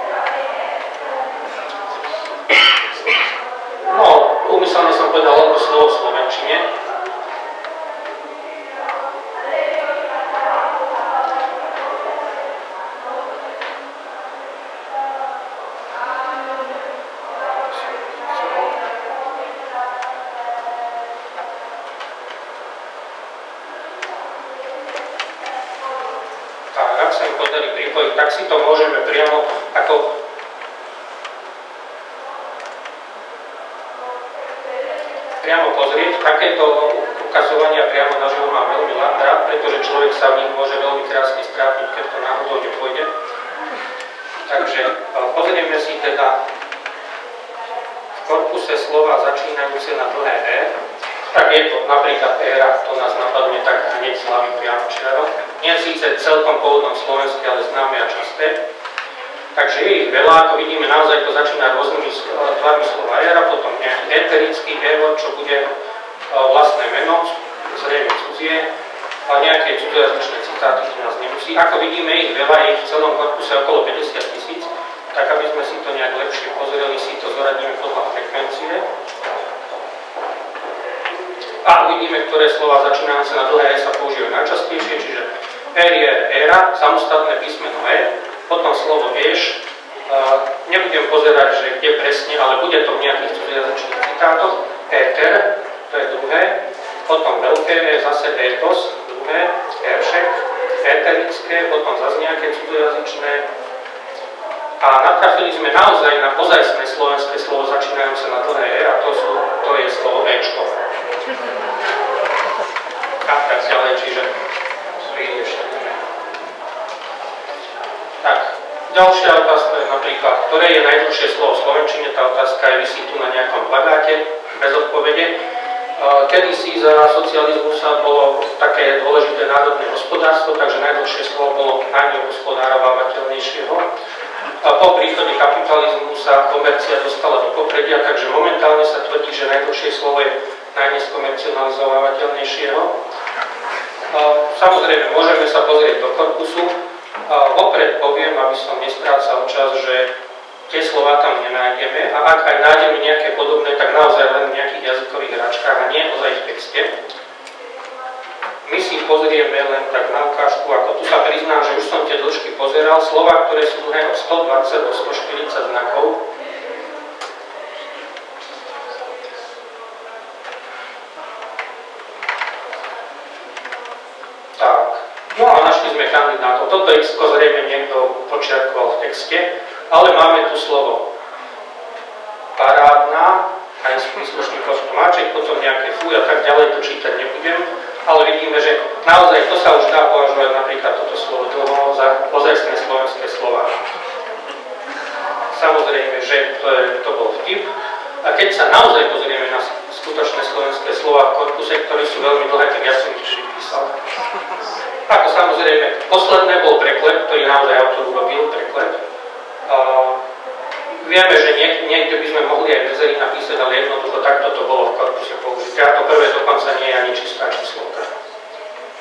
No, úmyselne som povedal alebo slovo v slovenčine. Tak si to môžeme priamo ako priamo pozrieť. Takéto ukazovania priamo naživo mám veľmi rád, pretože človek sa v nich môže veľmi krásne strápiť, keď to náhodou nepôjde. Takže pozrieme si teda v korpuse slova začínajúce na dlhé E. Tak je to napríklad éra, to nás napadne tak hneď z hlavy priamo čiaro. Nie síce celkom pôvodnom slovenské, ale známe a časté. Takže je ich veľa, ako vidíme, naozaj to začína rôznymi tvarmi slova éra, potom nejaký eterický évo, čo bude vlastné meno, zrejme cudzie, a nejaké cudzojazyčné citáty, to nás nemusí. Ako vidíme, ich veľa, je ich v celom korpuse okolo päťdesiat tisíc, tak aby sme si to nejak lepšie pozreli, si to zoradíme podľa frekvencie. A uvidíme, ktoré slova začínajúce na dlhé E sa používajú najčastejšie, čiže ér je éra, samostatné písmeno E, potom slovo vieš, uh, nebudem pozerať, že kde presne, ale bude to v nejakých cudzojazyčných citátoch, éter, to je druhé, potom veľké E, zase étos, druhé, éršek, éterické, potom zase nejaké cudzojazyčné. A natrafili sme naozaj na ozajstné slovenské slovo začínajúce na dlhé E a to, sú, to je slovo Ečko. A tak ďalej, čiže príliš. Tak, ďalšia otázka je napríklad, ktoré je najdlhšie slovo v slovenčine, tá otázka je visí tu na nejakom plagáte, bez odpovede. Kedysi za socializmu sa bolo také dôležité národné hospodárstvo, takže najdlhšie slovo bolo najnehospodárovateľnejšieho. A po príchode kapitalizmu sa komercia dostala do popredia, takže momentálne sa tvrdí, že najdlhšie slovo je najneskomercionalizovateľnejšieho. Samozrejme, môžeme sa pozrieť do korpusu. Vopred poviem, aby som nestrácal čas, že tie slová tam nenájdeme a ak aj nájdeme nejaké podobné, tak naozaj len v nejakých jazykových hračkách a nie ozaj v texte. My si pozrieme len tak na ukážku, ako tu sa priznám, že už som tie dĺžky pozeral. Slová, ktoré sú dlhé od stodvadsať do stoštyridsať znakov. Tak, no a našli sme kandidátov. Toto X-ko zrejme niekto počiarkoval v texte, ale máme tu slovo parádna, aj s príslušným kostomáček, potom nejaké fuj a tak ďalej, to čítať nebudem. Ale vidíme, že naozaj to sa už dá považovať napríklad toto slovo dlho za ozajstné slovenské slova. Samozrejme, že to, je, to bol vtip. A keď sa naozaj pozrieme na skutočné slovenské slova v korpuse, ktoré sú veľmi dlhé, tak ja som ich vždy písal. Ako samozrejme, posledné bol preklep, ktorý naozaj autor urobil, preklep. Uh, vieme, že niek niekde by sme mohli aj mezery napísať, ale jednoducho takto to bolo v korpuse použité. A to prvé dokonca nie je ani čistá číslovka.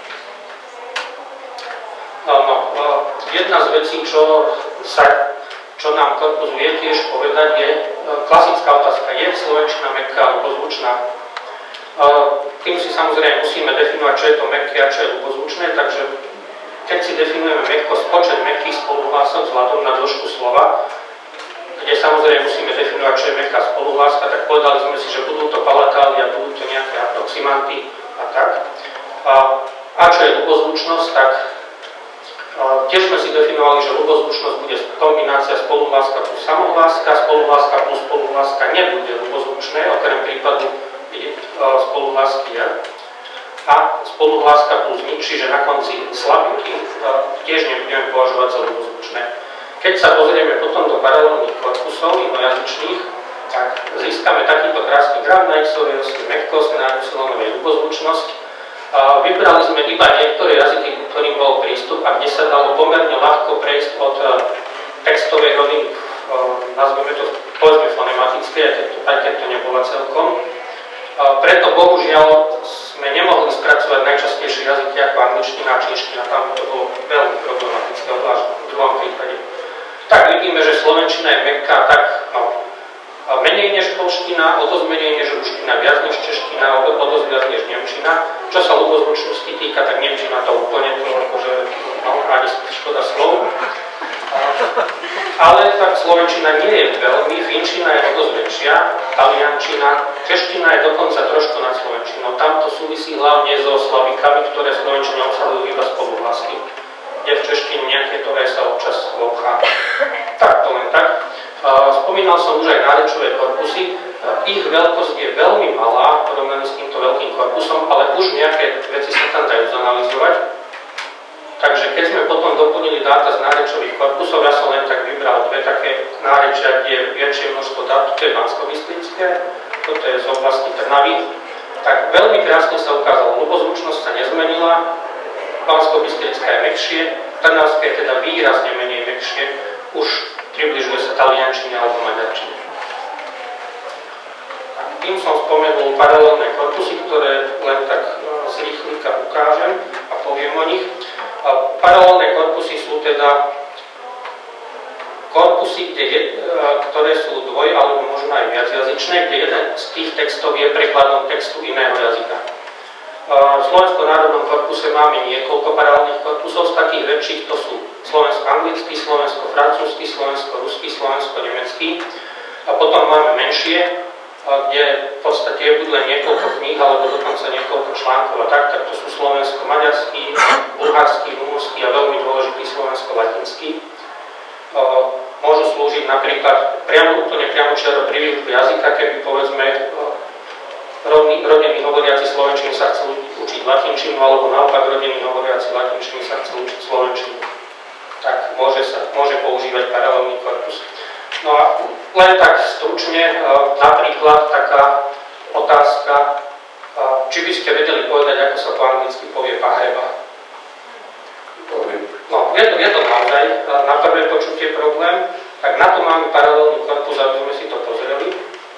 No, no, uh, jedna z vecí, čo sa čo nám korpus vie tiež povedať, je klasická otázka, je slovenčina mäkká alebo zvučná. Tým si samozrejme musíme definovať, čo je to mäkké a čo je ľubozvučné, takže keď si definujeme mäkkosť, počet mäkkých spoluhlások vzhľadom na dĺžku slova, kde samozrejme musíme definovať, čo je mäkká spoluhláska, tak povedali sme si, že budú to palatály a budú to nejaké aproximanty a tak. A, a čo je ľubozvučnosť, tak a, tiež sme si definovali, že ľubozvučnosť bude kombinácia spoluhláska plus samohláska, spoluhláska plus spoluhláska nebude ľubozvučné, okrem prípadu spoluhlásky je. A spoluhláska plus nič, čiže na konci slabiky tiež nebudeme považovať za ľubozvučné. Keď sa pozrieme potom do paralelných korpusov inojazyčných, tak získame takýto krásny graf na x-ovej osi mäkkosť, na y-ovej ľubozvučnosť. Vybrali sme iba niektoré jazyky, ktorým bol prístup a kde sa dalo pomerne ľahko prejsť od textovej roviny, nazveme to povedzme fonematické, aj keď to nebola celkom. Preto bohužiaľ sme nemohli spracovať najčastejšie jazyky ako angličtina a čínština, tam to bolo veľmi problematické, obzvlášť v druhom prípade. Tak vidíme, že slovenčina je mäkká tak no, menej než polština, o dosť menej než ruština, viac než čeština, o dosť viac než nemčina. Čo sa ľubozvučnosti týka, tak nemčina to úplne, to akože no, ani škoda slov. Ale tak slovenčina nie je veľmi, finčina je o dosť väčšia, taliančina, čeština je dokonca trošku nad slovenčinou. Tam to súvisí hlavne so slavikami, ktoré v slovenčine obsahujú iba spoluhlásky, kde v češtine nejaké to E sa občas obchá. Tak to len tak. Spomínal som už aj nárečové korpusy. Ich veľkosť je veľmi malá, porovnaní s týmto veľkým korpusom, ale už nejaké veci sa tam dajú zanalizovať. Takže keď sme potom doplnili dáta z nárečových korpusov, ja som len tak vybral dve také nárečia, kde je väčšie množstvo dát, to je banskobystrické, toto je z oblasti Trnavy. Tak veľmi krásne sa ukázalo, ľubozvučnosť sa nezmenila, banskobystrická je mäkšie, trnavské je teda výrazne menej mäkšie, už približuje sa taliančine alebo maďarčine. Tým som spomenul paralelné korpusy, ktoré len tak z rýchlika ukážem a poviem o nich. Paralelné korpusy sú teda korpusy, kde je, ktoré sú dvoj alebo možno aj viacjazyčné, kde jeden z tých textov je prekladom textu iného jazyka. V Slovenskom národnom korpuse máme niekoľko paralelných korpusov, z takých väčších to sú slovensko-anglický, slovensko-francúzsky, slovensko-ruský, slovensko-nemecký. A potom máme menšie, kde v podstate je buď len niekoľko kníh, alebo dokonca niekoľko článkov a tak, tak to sú slovensko-maďarský, bulharský, rumunský a veľmi dôležitý slovensko-latinský. Môžu slúžiť napríklad priamo, úplne priamo čiaro pri výučbe jazyka, keby povedzme rodení hovoriaci slovenčinu sa chcú učiť latinčinu, alebo naopak rodení hovoriaci latinčinu sa chcú učiť slovenčinu. Tak môže, sa, môže používať paralelný korpus. No a len tak stručne, napríklad taká otázka, či by ste vedeli povedať, ako sa po anglicky povie pahreba. No, je to, je to naozaj na prvé počutie problém, tak na to máme paralelný korpus, aby sme si to pozreli.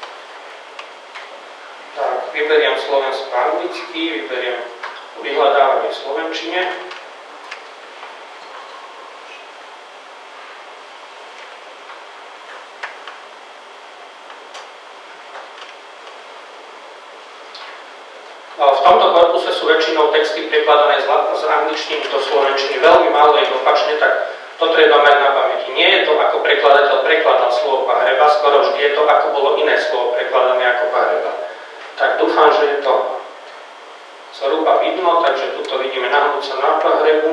Tak, vyberiem slovensko-anglicky, vyberiem vyhľadávanie v slovenčine. V tomto korpuse sú väčšinou texty prekladané z angličtiny do slovenčiny. Veľmi málo je opačne, tak to treba mať na pamäti. Nie je to, ako prekladateľ prekladal slovo pahreba, skoro vždy je to, ako bolo iné slovo prekladané ako pahreba. Tak dúfam, že je to zhruba vidno, takže tuto vidíme nahnúť sa na pahrebu.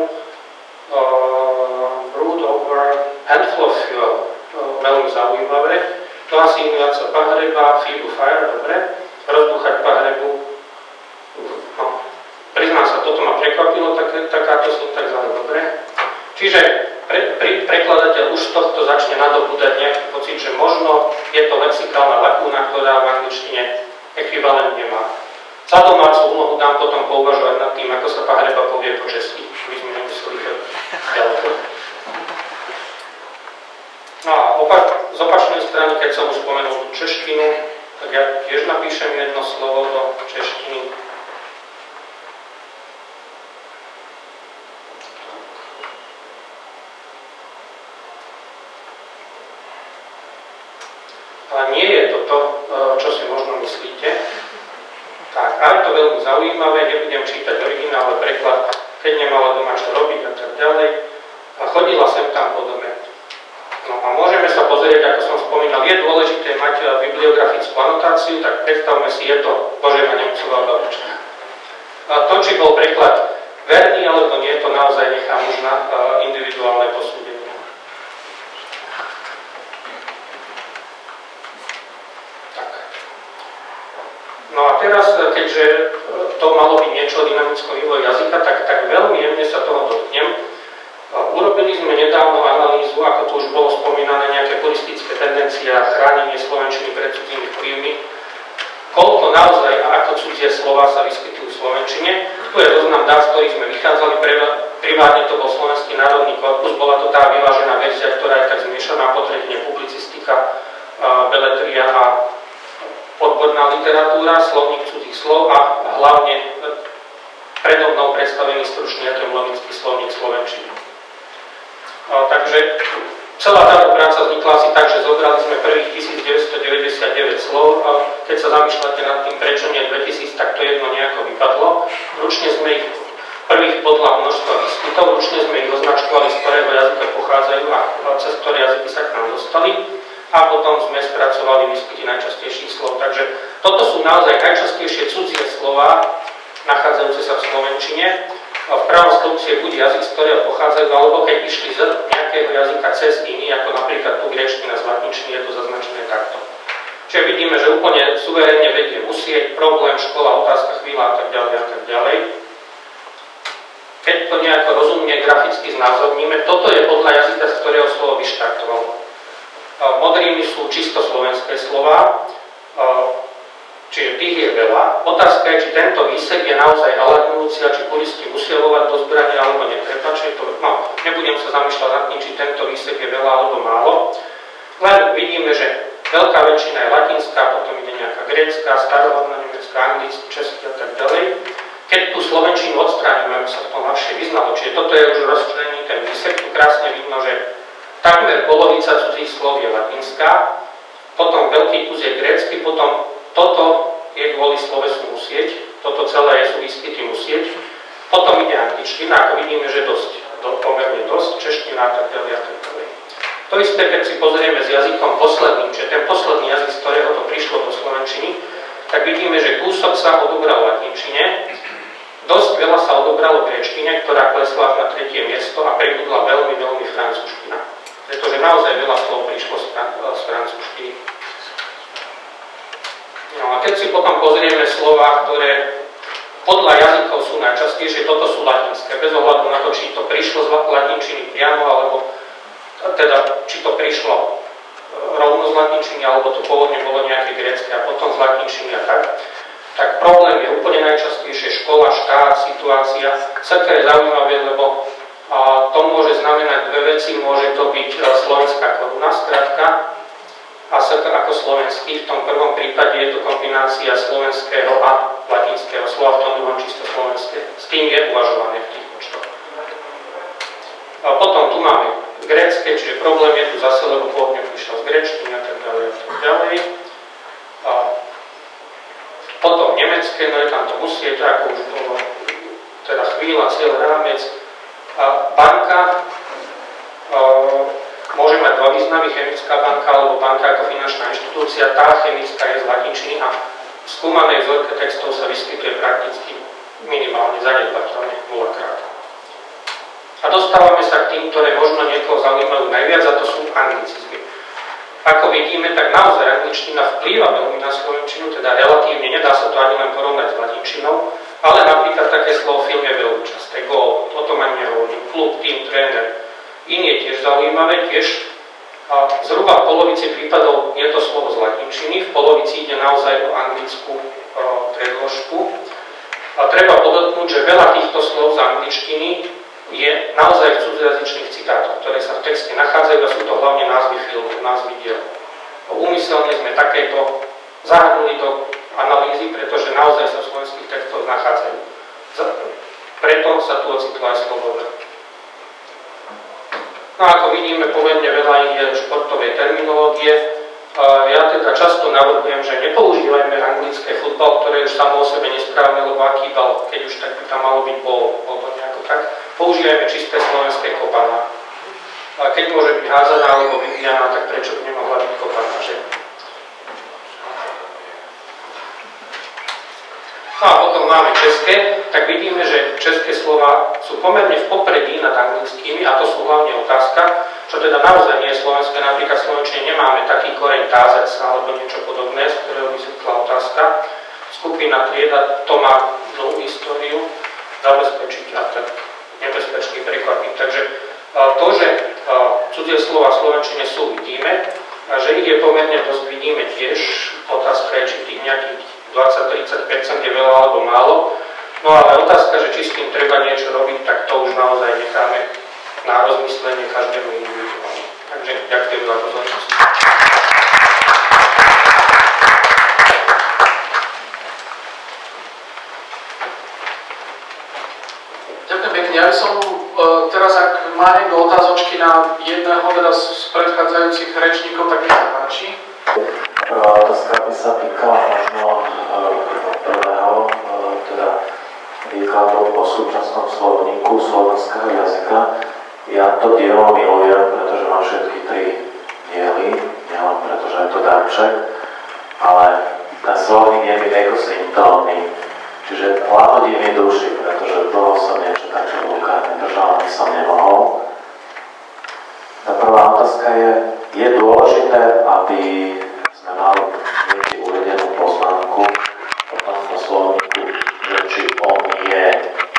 Uh, brood over handful of fuel. Uh, veľmi zaujímavé. Klasínujaca sa pahreba, feed fire, dobre. Rozdúchať pahrebu. No, priznám sa, toto ma prekvapilo, tak, takáto syntax, ale dobre. Čiže pre, pre, prekladateľ už tohto začne nadobúdať nejaký pocit, že možno je to lexikálna lakúna, ktorá v angličtine ekvivalent nemá. Za domácu úlohu dám potom pouvažovať nad tým, ako sa pahreba povie po česky. My sme nemysleli ďaleko. No a opak, z opačnej strany, keď som už spomenul češtinu, tak ja tiež napíšem jedno slovo do češtiny. nie je to to, čo si možno myslíte. Tak, a je to veľmi zaujímavé, nebudem čítať originál, ale preklad, keď nemala doma čo robiť a tak ďalej. A chodila sem tam po dome. No a môžeme sa pozrieť, ako som spomínal, je dôležité mať bibliografickú anotáciu, tak predstavme si, je to Božena Nemcová babička. A to, či bol preklad verný, alebo nie, to naozaj nechám už na individuálne posúdenie. No a teraz, keďže to malo byť niečo o dynamickom vývoji jazyka, tak, tak veľmi jemne sa toho dotknem. Urobili sme nedávno analýzu, ako to už bolo spomínané, nejaké puristické tendencie a chránenie slovenčiny pred cudzými vplyvmi. Koľko naozaj a ako cudzie slova sa vyskytujú v slovenčine. Tu je zoznam dát, z ktorých sme vychádzali. Privátne to bol Slovenský národný korpus, bola to tá vyvážená verzia, ktorá je tak zmiešaná, potrebne publicistika, beletria a odborná literatúra, slovník cudzích slov a hlavne predo mnou predstavený stručný etymologický slovník slovenčiny. Takže celá táto práca vznikla asi tak, že zobrali sme prvých tisícdeväťstodeväťdesiatdeväť slov a keď sa zamýšľate nad tým, prečo nie dvetisíc, tak to jedno nejako vypadlo. Ručne sme ich prvých podľa množstva výskytov, ručne sme ich označkovali, z ktorého jazyka pochádzajú a cez ktoré jazyky sa k nám dostali. A potom sme spracovali výskyty najčastejších slov. Takže toto sú naozaj najčastejšie cudzie slova, nachádzajúce sa v slovenčine. V pravom slovci je buď jazyk, z ktorého pochádzajú, alebo keď išli z nejakého jazyka cez iný, ako napríklad tu gréčtina z latinčiny, je to zaznačené takto. Čiže vidíme, že úplne suverénne vedie musieť, problém, škola, otázka, chvíľa a tak ďalej a tak ďalej. Keď to nejako rozumne graficky znázorníme, toto je podľa jazyka, z ktorého slovo vyštartovalo. Modrými sú čisto slovenské slová, čiže tých je veľa. Otázka je, či tento výsek je naozaj alarmujúci a či puristi musia lovať do zbrania alebo netreba. To, no, nebudem sa zamýšľať nad tým, či tento výsek je veľa alebo málo. Len vidíme, že veľká väčšina je latinská, potom ide nejaká grécka, starohodná nemecká, anglická, česká a tak ďalej. Keď tú slovenčinu odstránime, aby sa v tom ľahšie vyznalo, čiže toto je už rozčlenený ten výsek, tu krásne vidno, že takmer polovica cudzích slov je latinská, potom veľký kus je grécky, potom toto je kvôli slovesu musieť, toto celé sú výskyty musieť, potom ide angličtina, ako vidíme, že dosť, do, pomerne dosť, čeština a tak ďalej a tak ďalej. To isté, keď si pozrieme s jazykom posledným, čiže ten posledný jazyk, z ktorého to prišlo do slovenčiny, tak vidíme, že kúsok sa odobral latinčine, dosť veľa sa odobralo gréčtine, ktorá klesla na tretie miesto a pribudla veľmi, veľmi francúzština. Pretože naozaj veľa slov prišlo z, z francúzštiny. No a keď si potom pozrieme slova, ktoré podľa jazykov sú najčastejšie, toto sú latinské, bez ohľadu na to, či to prišlo z latinčiny priamo, alebo teda, či to prišlo rovno z latinčiny, alebo to pôvodne bolo nejaké grécke a potom z latinčiny a tak. Tak problém je úplne najčastejšie škola, štát, situácia. Sa to je zaujímavé, lebo a to môže znamenať dve veci, môže to byť slovenská koruna, skratka, a sk ako slovenský, v tom prvom prípade je to kombinácia slovenského a latinského slova, v tom druhom čisto slovenské. S tým je uvažované v tých počtoch. A potom tu máme grécke, čiže problém je tu zase, lebo pôvodne prišiel z gréčtiny a tak ďalej a tak ďalej. A potom nemecké, no je tam to musieť, ako už bolo teda chvíľa, cieľ, rámec. Banka môže mať dva významy, chemická banka alebo banka ako finančná inštitúcia. Tá chemická je z latinčiny a v skúmanej vzorke textov sa vyskytuje prakticky minimálne zanedbateľne nulakrát. A dostávame sa k tým, ktoré možno niekoho zaujímajú najviac, a to sú anglicizmy. Ako vidíme, tak naozaj angličtina vplýva veľmi na slovenčinu, teda relatívne, nedá sa to ani len porovnať s latinčinou, ale napríklad také slovo film je veľmi časté. Gól, o tom ani nehovorím. Klub, tým, tréner. Iné tiež zaujímavé, tiež a zhruba v polovici prípadov je to slovo z latinčiny, v polovici ide naozaj o anglickú o, predložku. A treba podotknúť, že veľa týchto slov z angličtiny je naozaj v cudzojazyčných citátoch, ktoré sa v texte nachádzajú a sú to hlavne názvy filmov, názvy diel. Úmyselne sme takéto zahrnuli do analýzy, pretože naozaj sa v slovenských textoch nachádzajú. Preto sa tu ocitlo aj slovo. No ako vidíme, pomerne veľa je športovej terminológie, Ja teda často navrhujem, že nepoužívajme anglické futbal, ktoré je už samo o sebe nesprávne, lebo aký bal, keď už tak by tam malo byť bol, alebo nejako tak. Používajme čisté slovenské kopaná. A keď môže byť házaná alebo vyvíjaná, tak prečo by nemohla byť kopaná, že? No a potom máme české, tak vidíme, že české slova sú pomerne v popredí nad anglickými, a to sú hlavne otázka, čo teda naozaj nie je slovenské. Napríklad v slovenčine nemáme taký koreň tázec alebo niečo podobné, z ktorého by vznikla otázka. Skupina trieda, to má novú históriu, zabezpečiť a tak nebezpečný prekvapík. Takže to, že cudzie slova v slovenčine sú, vidíme, a že ich je pomerne dosť, vidíme tiež. Otázka je, či tých nejakých dvadsať až tridsať percent je veľa alebo málo. No ale otázka, že či s tým treba niečo robiť, tak to už naozaj necháme na rozmyslenie každému individuálne. Takže ďakujem za pozornosť. Ďakujem pekne. Ja by som e, teraz, ak má niekto otázočky na jedného teda z predchádzajúcich rečníkov, tak mi sa páči. Prvá otázka by sa týkala možno prvého, teda výkladu o súčasnom slovníku slovenského jazyka. Ja to dielo milujem, pretože mám všetky tri diely, nielen pretože je to darček, ale ten slovník je mi ekosyntónny, čiže lahodí mi duši, pretože dlho som niečo také v rukách nedržal, ani som nemohol. Tá prvá otázka je, je dôležité, aby sme mali niekde uvedenú poznámku o tomto slovníku, že či on je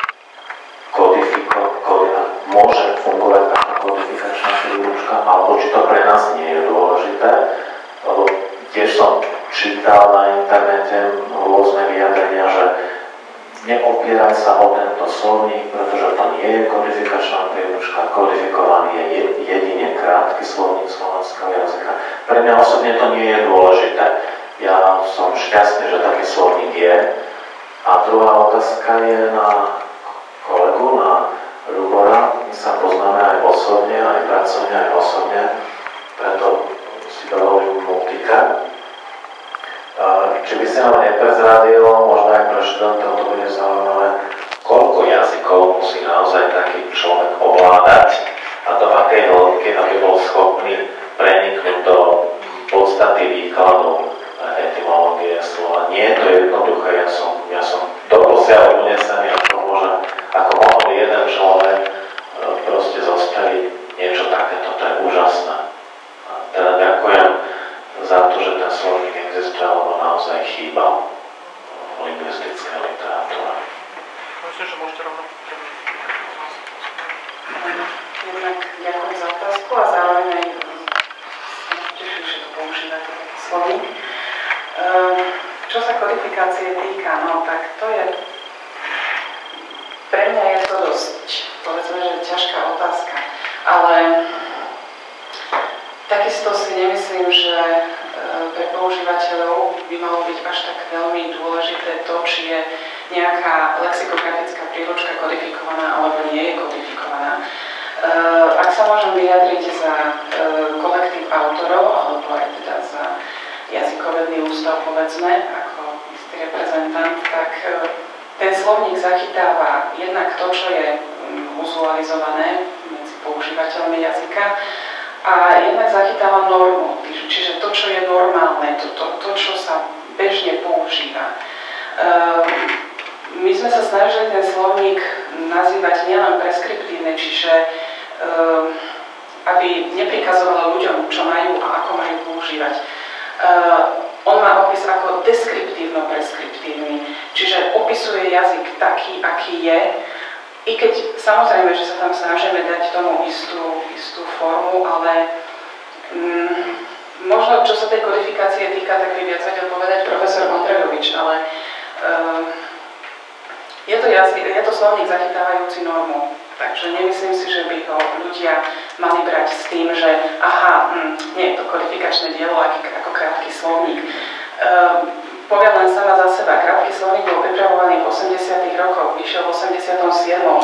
kodifiko, kodifika, môže fungovať ako kodifikačná príručka, alebo či to pre nás nie je dôležité, lebo tiež som čítal na internete rôzne vyjadrenia, že neopieraj sa o tento slovník, pretože to nie je kodifikačná príručka, kodifikovaný je jedine krátky slovník slovenského jazyka. Pre mňa osobne to nie je dôležité. Ja som šťastný, že taký slovník je. A druhá otázka je na kolegu, na Ľubora. My sa poznáme aj osobne, aj pracovne, aj osobne, preto si dovolím mu týkať. Či by si nám neprezradil, možno aj pre študentov to bude zaujímavé, koľko jazykov musí naozaj taký človek ovládať a do akej hĺbky, aby bol schopný preniknúť do podstaty výkladu etymológie slova. Nie je to jednoduché, ja som, ja som doposiaľ unesený, ako môže, ako mohol jeden človek proste zostaviť niečo takéto, to je úžasné. A teda ďakujem za to, že ten slovník existuje, alebo naozaj chýbal v lingvistickej literatúre. Myslím, že môžete rovno. Jednak ďakujem za otázku a zároveň aj sa teším, že to používate taký slovník. Čo sa kodifikácie týka, no tak to je, pre mňa je to dosť, povedzme, že ťažká otázka, ale takisto si nemyslím, že pre používateľov by malo byť až tak veľmi dôležité to, či je nejaká lexikografická príručka kodifikovaná alebo nie je kodifikovaná. Ak sa môžem vyjadriť za kolektív autorov, alebo aj teda za jazykovedný ústav, povedzme, ako istý reprezentant, tak ten slovník zachytáva jednak to, čo je uzualizované medzi používateľmi jazyka, a jednak zachytáva normu, čiže to, čo je normálne, to, to, to čo sa bežne používa. My sme sa snažili ten slovník nazývať nielen preskriptívne, čiže aby neprikazoval ľuďom, čo majú a ako majú používať. On má opis ako deskriptívno-preskriptívny, čiže opisuje jazyk taký, aký je, i keď samozrejme, že sa tam snažíme dať tomu istú, istú formu, ale mm, možno čo sa tej kodifikácie týka, tak by viac vedel povedať profesor Ondrejovič, ale um, je, to jazyk, je to slovník zachytávajúci normu, takže nemyslím si, že by ho ľudia mali brať s tým, že aha, hm, nie je to kodifikačné dielo ako krátky slovník. Um, Poviem len sama za seba, krátky slovník bol pripravovaný v osemdesiatych rokoch, vyšiel v osemdesiatom siedmom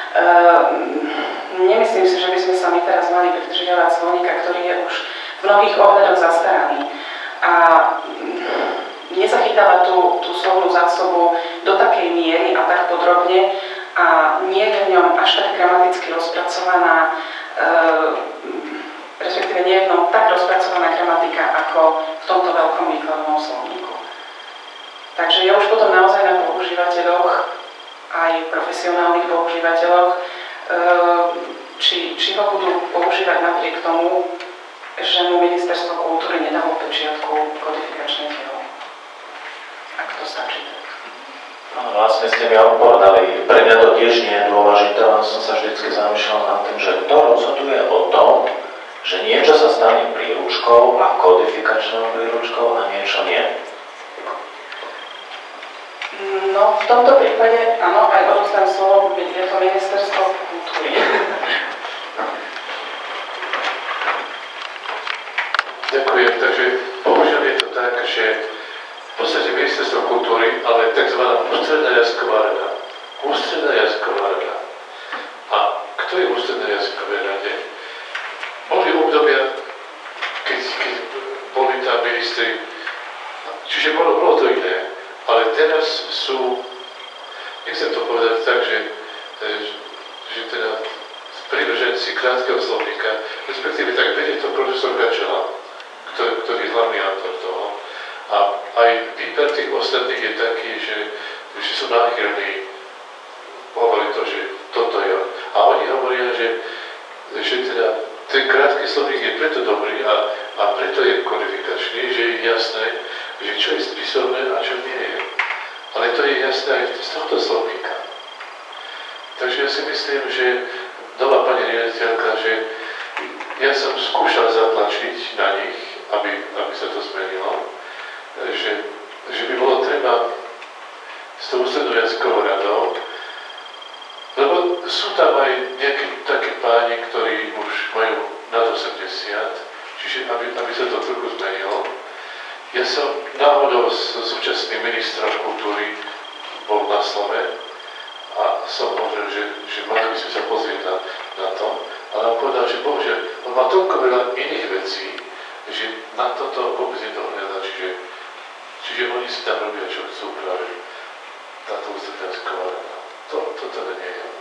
Ehm, nemyslím si, že by sme sa my teraz mali pridržiavať slovníka, ktorý je už v mnohých ohľadoch zastaraný. a nezachytáva tú, tú slovnú zásobu do takej miery a tak podrobne a nie je v ňom až tak gramaticky rozpracovaná, e, respektíve nie je v ňom tak rozpracovaná gramatika ako v tomto veľkom výkladovom slovníku. Takže je už potom naozaj na používateľoch, aj profesionálnych používateľoch, e, či, či ho budú používať napriek tomu, že mu Ministerstvo kultúry nedalo pečiatku kodifikačné dielo. Ak to stačí. No, vlastne ste mi odpovedali. Pre mňa to tiež nie je dôležité, len som sa vždycky zamýšľal nad tým, že kto rozhoduje o tom, že niečo sa stane príručkou a kodifikačnou príručkou a niečo nie. No, v tomto prípade, áno, aj odostám slovo, je to Ministerstvo kultúry. Ďakujem. Takže bohužiaľ je to tak, že v podstate Ministerstvo kultúry, ale tzv. Ústredná jazyková rada. Ústredná jazyková rada. A kto je ústredná jazyková rada? Boli obdobia, keď, keď boli tam ministri, čiže bolo, bolo to iné. Ale teraz sú, nechcem to povedať tak, že, že teda prívrženci krátkeho slovníka, respektíve tak vedie to profesor Gačela, ktorý, ktorý je hlavný autor toho. A aj výber tých ostatných je taký, že, že sú náchylní, hovorí to, že toto je on. A oni hovoria, že, že teda ten krátky slovník je preto dobrý a, a preto je kodifikačný, že je jasné, že čo je spisovné a čo nie je. Ale to je jasné aj z tohto slovníka. Takže ja si myslím, že nová pani riaditeľka, že ja som skúšal zatlačiť na nich, aby, aby sa to zmenilo, že, že by bolo treba s tou ústrednou jazykovou radou, lebo sú tam aj nejakí takí páni, ktorí už majú nad osemdesiat, čiže aby, aby sa to trochu zmenilo. Ja som náhodou s súčasným ministrom kultúry bol na Slove a som hovoril, že, že mali by sme sa pozrieť na, na to, ale on povedal, že bohužiaľ, on má toľko veľa iných vecí, že na toto vôbec nedohľadá, čiže, čiže oni si tam robia, čo chcú práve táto ústredná jazyková rada. To, to teda nie je.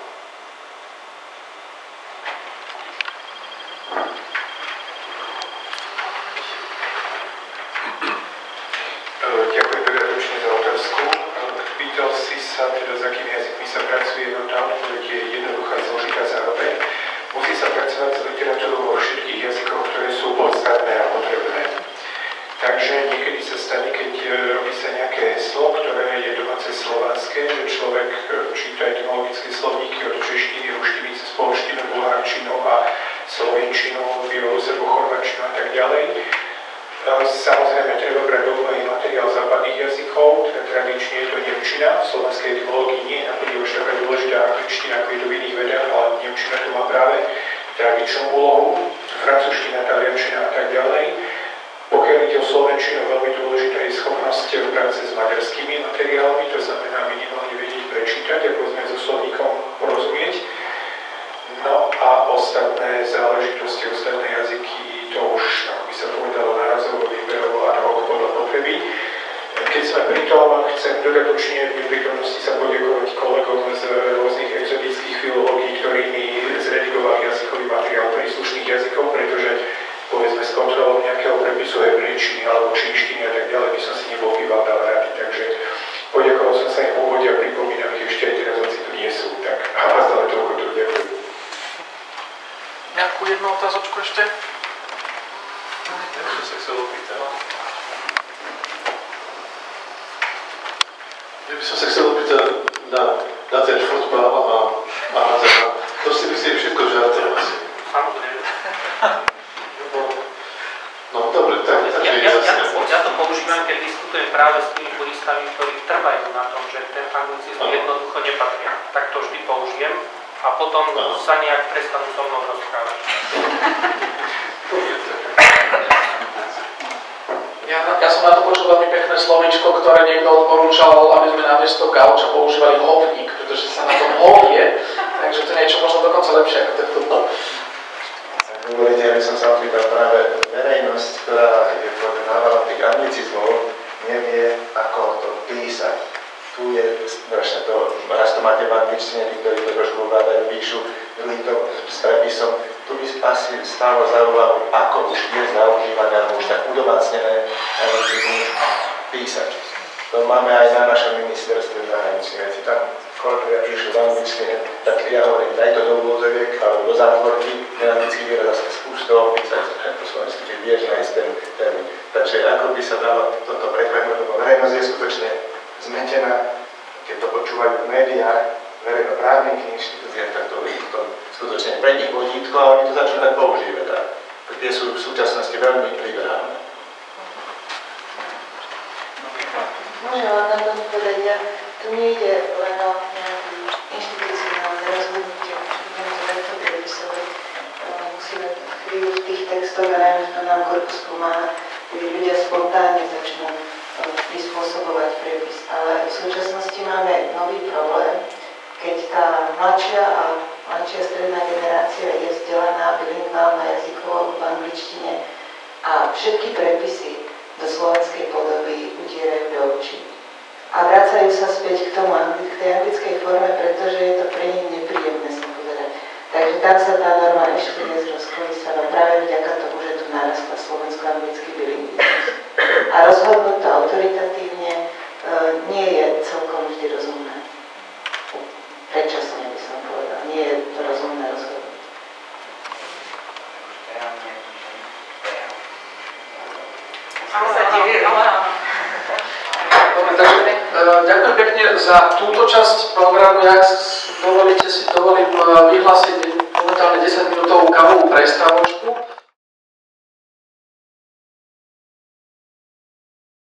Ďakujem dodatočne za otázku. Pýtal si sa, teda s akými jazykmi sa pracuje, no tam je jednoduchá zložitá zároveň. Musí sa pracovať s literatúrou vo všetkých jazykoch, ktoré sú podstatné a potrebné. Takže niekedy sa stane, keď robí sa nejaké heslo, ktoré je domáce slovanské, že človek číta etymologické slovníky od češtiny, ruštiny, cez polštinu, bulharčinu a slovenčinu, bieloruserbu, chorvačinu a tak ďalej. Samozrejme, treba brať do úvahy materiál západných jazykov, teda tradične je to nemčina, v slovenskej etymológii nie, napríklad už taká dôležitá angličtina, ako je to v iných vedách, ale nemčina tu má práve tradičnú úlohu, francúzština, taliančina a tak ďalej. Pokiaľ ide o slovenčinu, veľmi dôležitá je schopnosť práce s maďarskými materiálmi, to znamená minimálne vedieť prečítať a povedzme so slovníkom porozumieť. No a ostatné záležitosti, ostatné jazyky, to už, ako by sa povedalo, nárazovo, výberovo a rok podľa potreby. Keď sme pri tom, chcem dodatočne v neprítomnosti sa poďakovať kolegom z rôznych exotických filológií, ktorí mi zredigovali jazykový materiál príslušných jazykov, pretože povedzme s kontrolou nejakého prepisu hebrejčiny alebo čínštiny a tak ďalej by som si nebol býval dal rady. Takže poďakoval som sa im v úvode a pripomínam ich ešte aj teraz, hoci tu nie sú. Tak a vás dále toľko tu ďakujem. Nejakú jednu otázočku ešte? Ja by som sa chcel opýtať. Ja by som sa chcel opýtať na, na ten fotbal a, a na to si myslím všetko žartom asi. Samozrejme. No dobre, tak, Ja, takže ja, ja, jasné. to, ja to používam, keď diskutujem práve s tými puristami, ktorí trvajú na tom, že ten anglicizmus jednoducho nepatria. Tak to vždy použijem a potom no. sa nejak prestanú so mnou rozprávať. Ja, ja som na to počul veľmi pekné slovíčko, ktoré niekto odporúčal, aby sme namiesto gauča používali hovník, pretože sa na tom hovie, takže to je niečo možno dokonca lepšie ako ten futbal. Dovolite, aby som sa opýtal práve verejnosť, ktorá je pod návalom tých angličtine, niektorí to trošku ovládajú, píšu, druhý to s prepisom. Tu by asi stálo za úvahu, ako už je zaužívané, alebo už tak udomácnené písať. To máme aj na našom ministerstve zahraničných vecí. Tam kolegovia píšu v angličtine, tak ja hovorím, daj to do úvozoviek alebo do zátvorky, neanglický výraz zase skús to opísať, po slovensku, čiže vieš nájsť ten termín. Takže ako by sa dalo toto prekladať, lebo verejnosť je skutočne zmetená, keď to počúvajú v médiách, verejnoprávnych inštitúciách, tak to je to skutočne pre nich vodítko a oni to začnú tak používať. A tie sú v súčasnosti veľmi liberálne. Môžem vám na to povedať, ja tu nejde len o nejaké inštitucionálne rozhodnutie, musíme to takto prepisovať. Musíme chvíľu v tých textoch, a najmä v tom nám korpus pomáha, kde ľudia spontánne začnú prispôsobovať prepis. Ale v súčasnosti máme nový problém, keď tá mladšia a mladšia stredná generácia je vzdelaná bilingválna jazykovo v angličtine a všetky prepisy do slovenskej podoby utierajú do očí. A vracajú sa späť k tomu, k tej anglickej forme, pretože je to pre nich nepríjemné sa pozerať. Takže tam sa tá norma ešte dnes rozkolísala práve vďaka tomu, že tu narastla slovensko-anglický bilingvizmus. A rozhodnúť to autoritatívne e, nie je celkom vždy rozumné. Predčasne by som povedal, nie je to rozumné rozhodnúť. Dobre, takže e, ďakujem pekne za túto časť programu. Ja dovolíte si dovolím e, vyhlásiť momentálne desaťminútovú kávovú prestávku.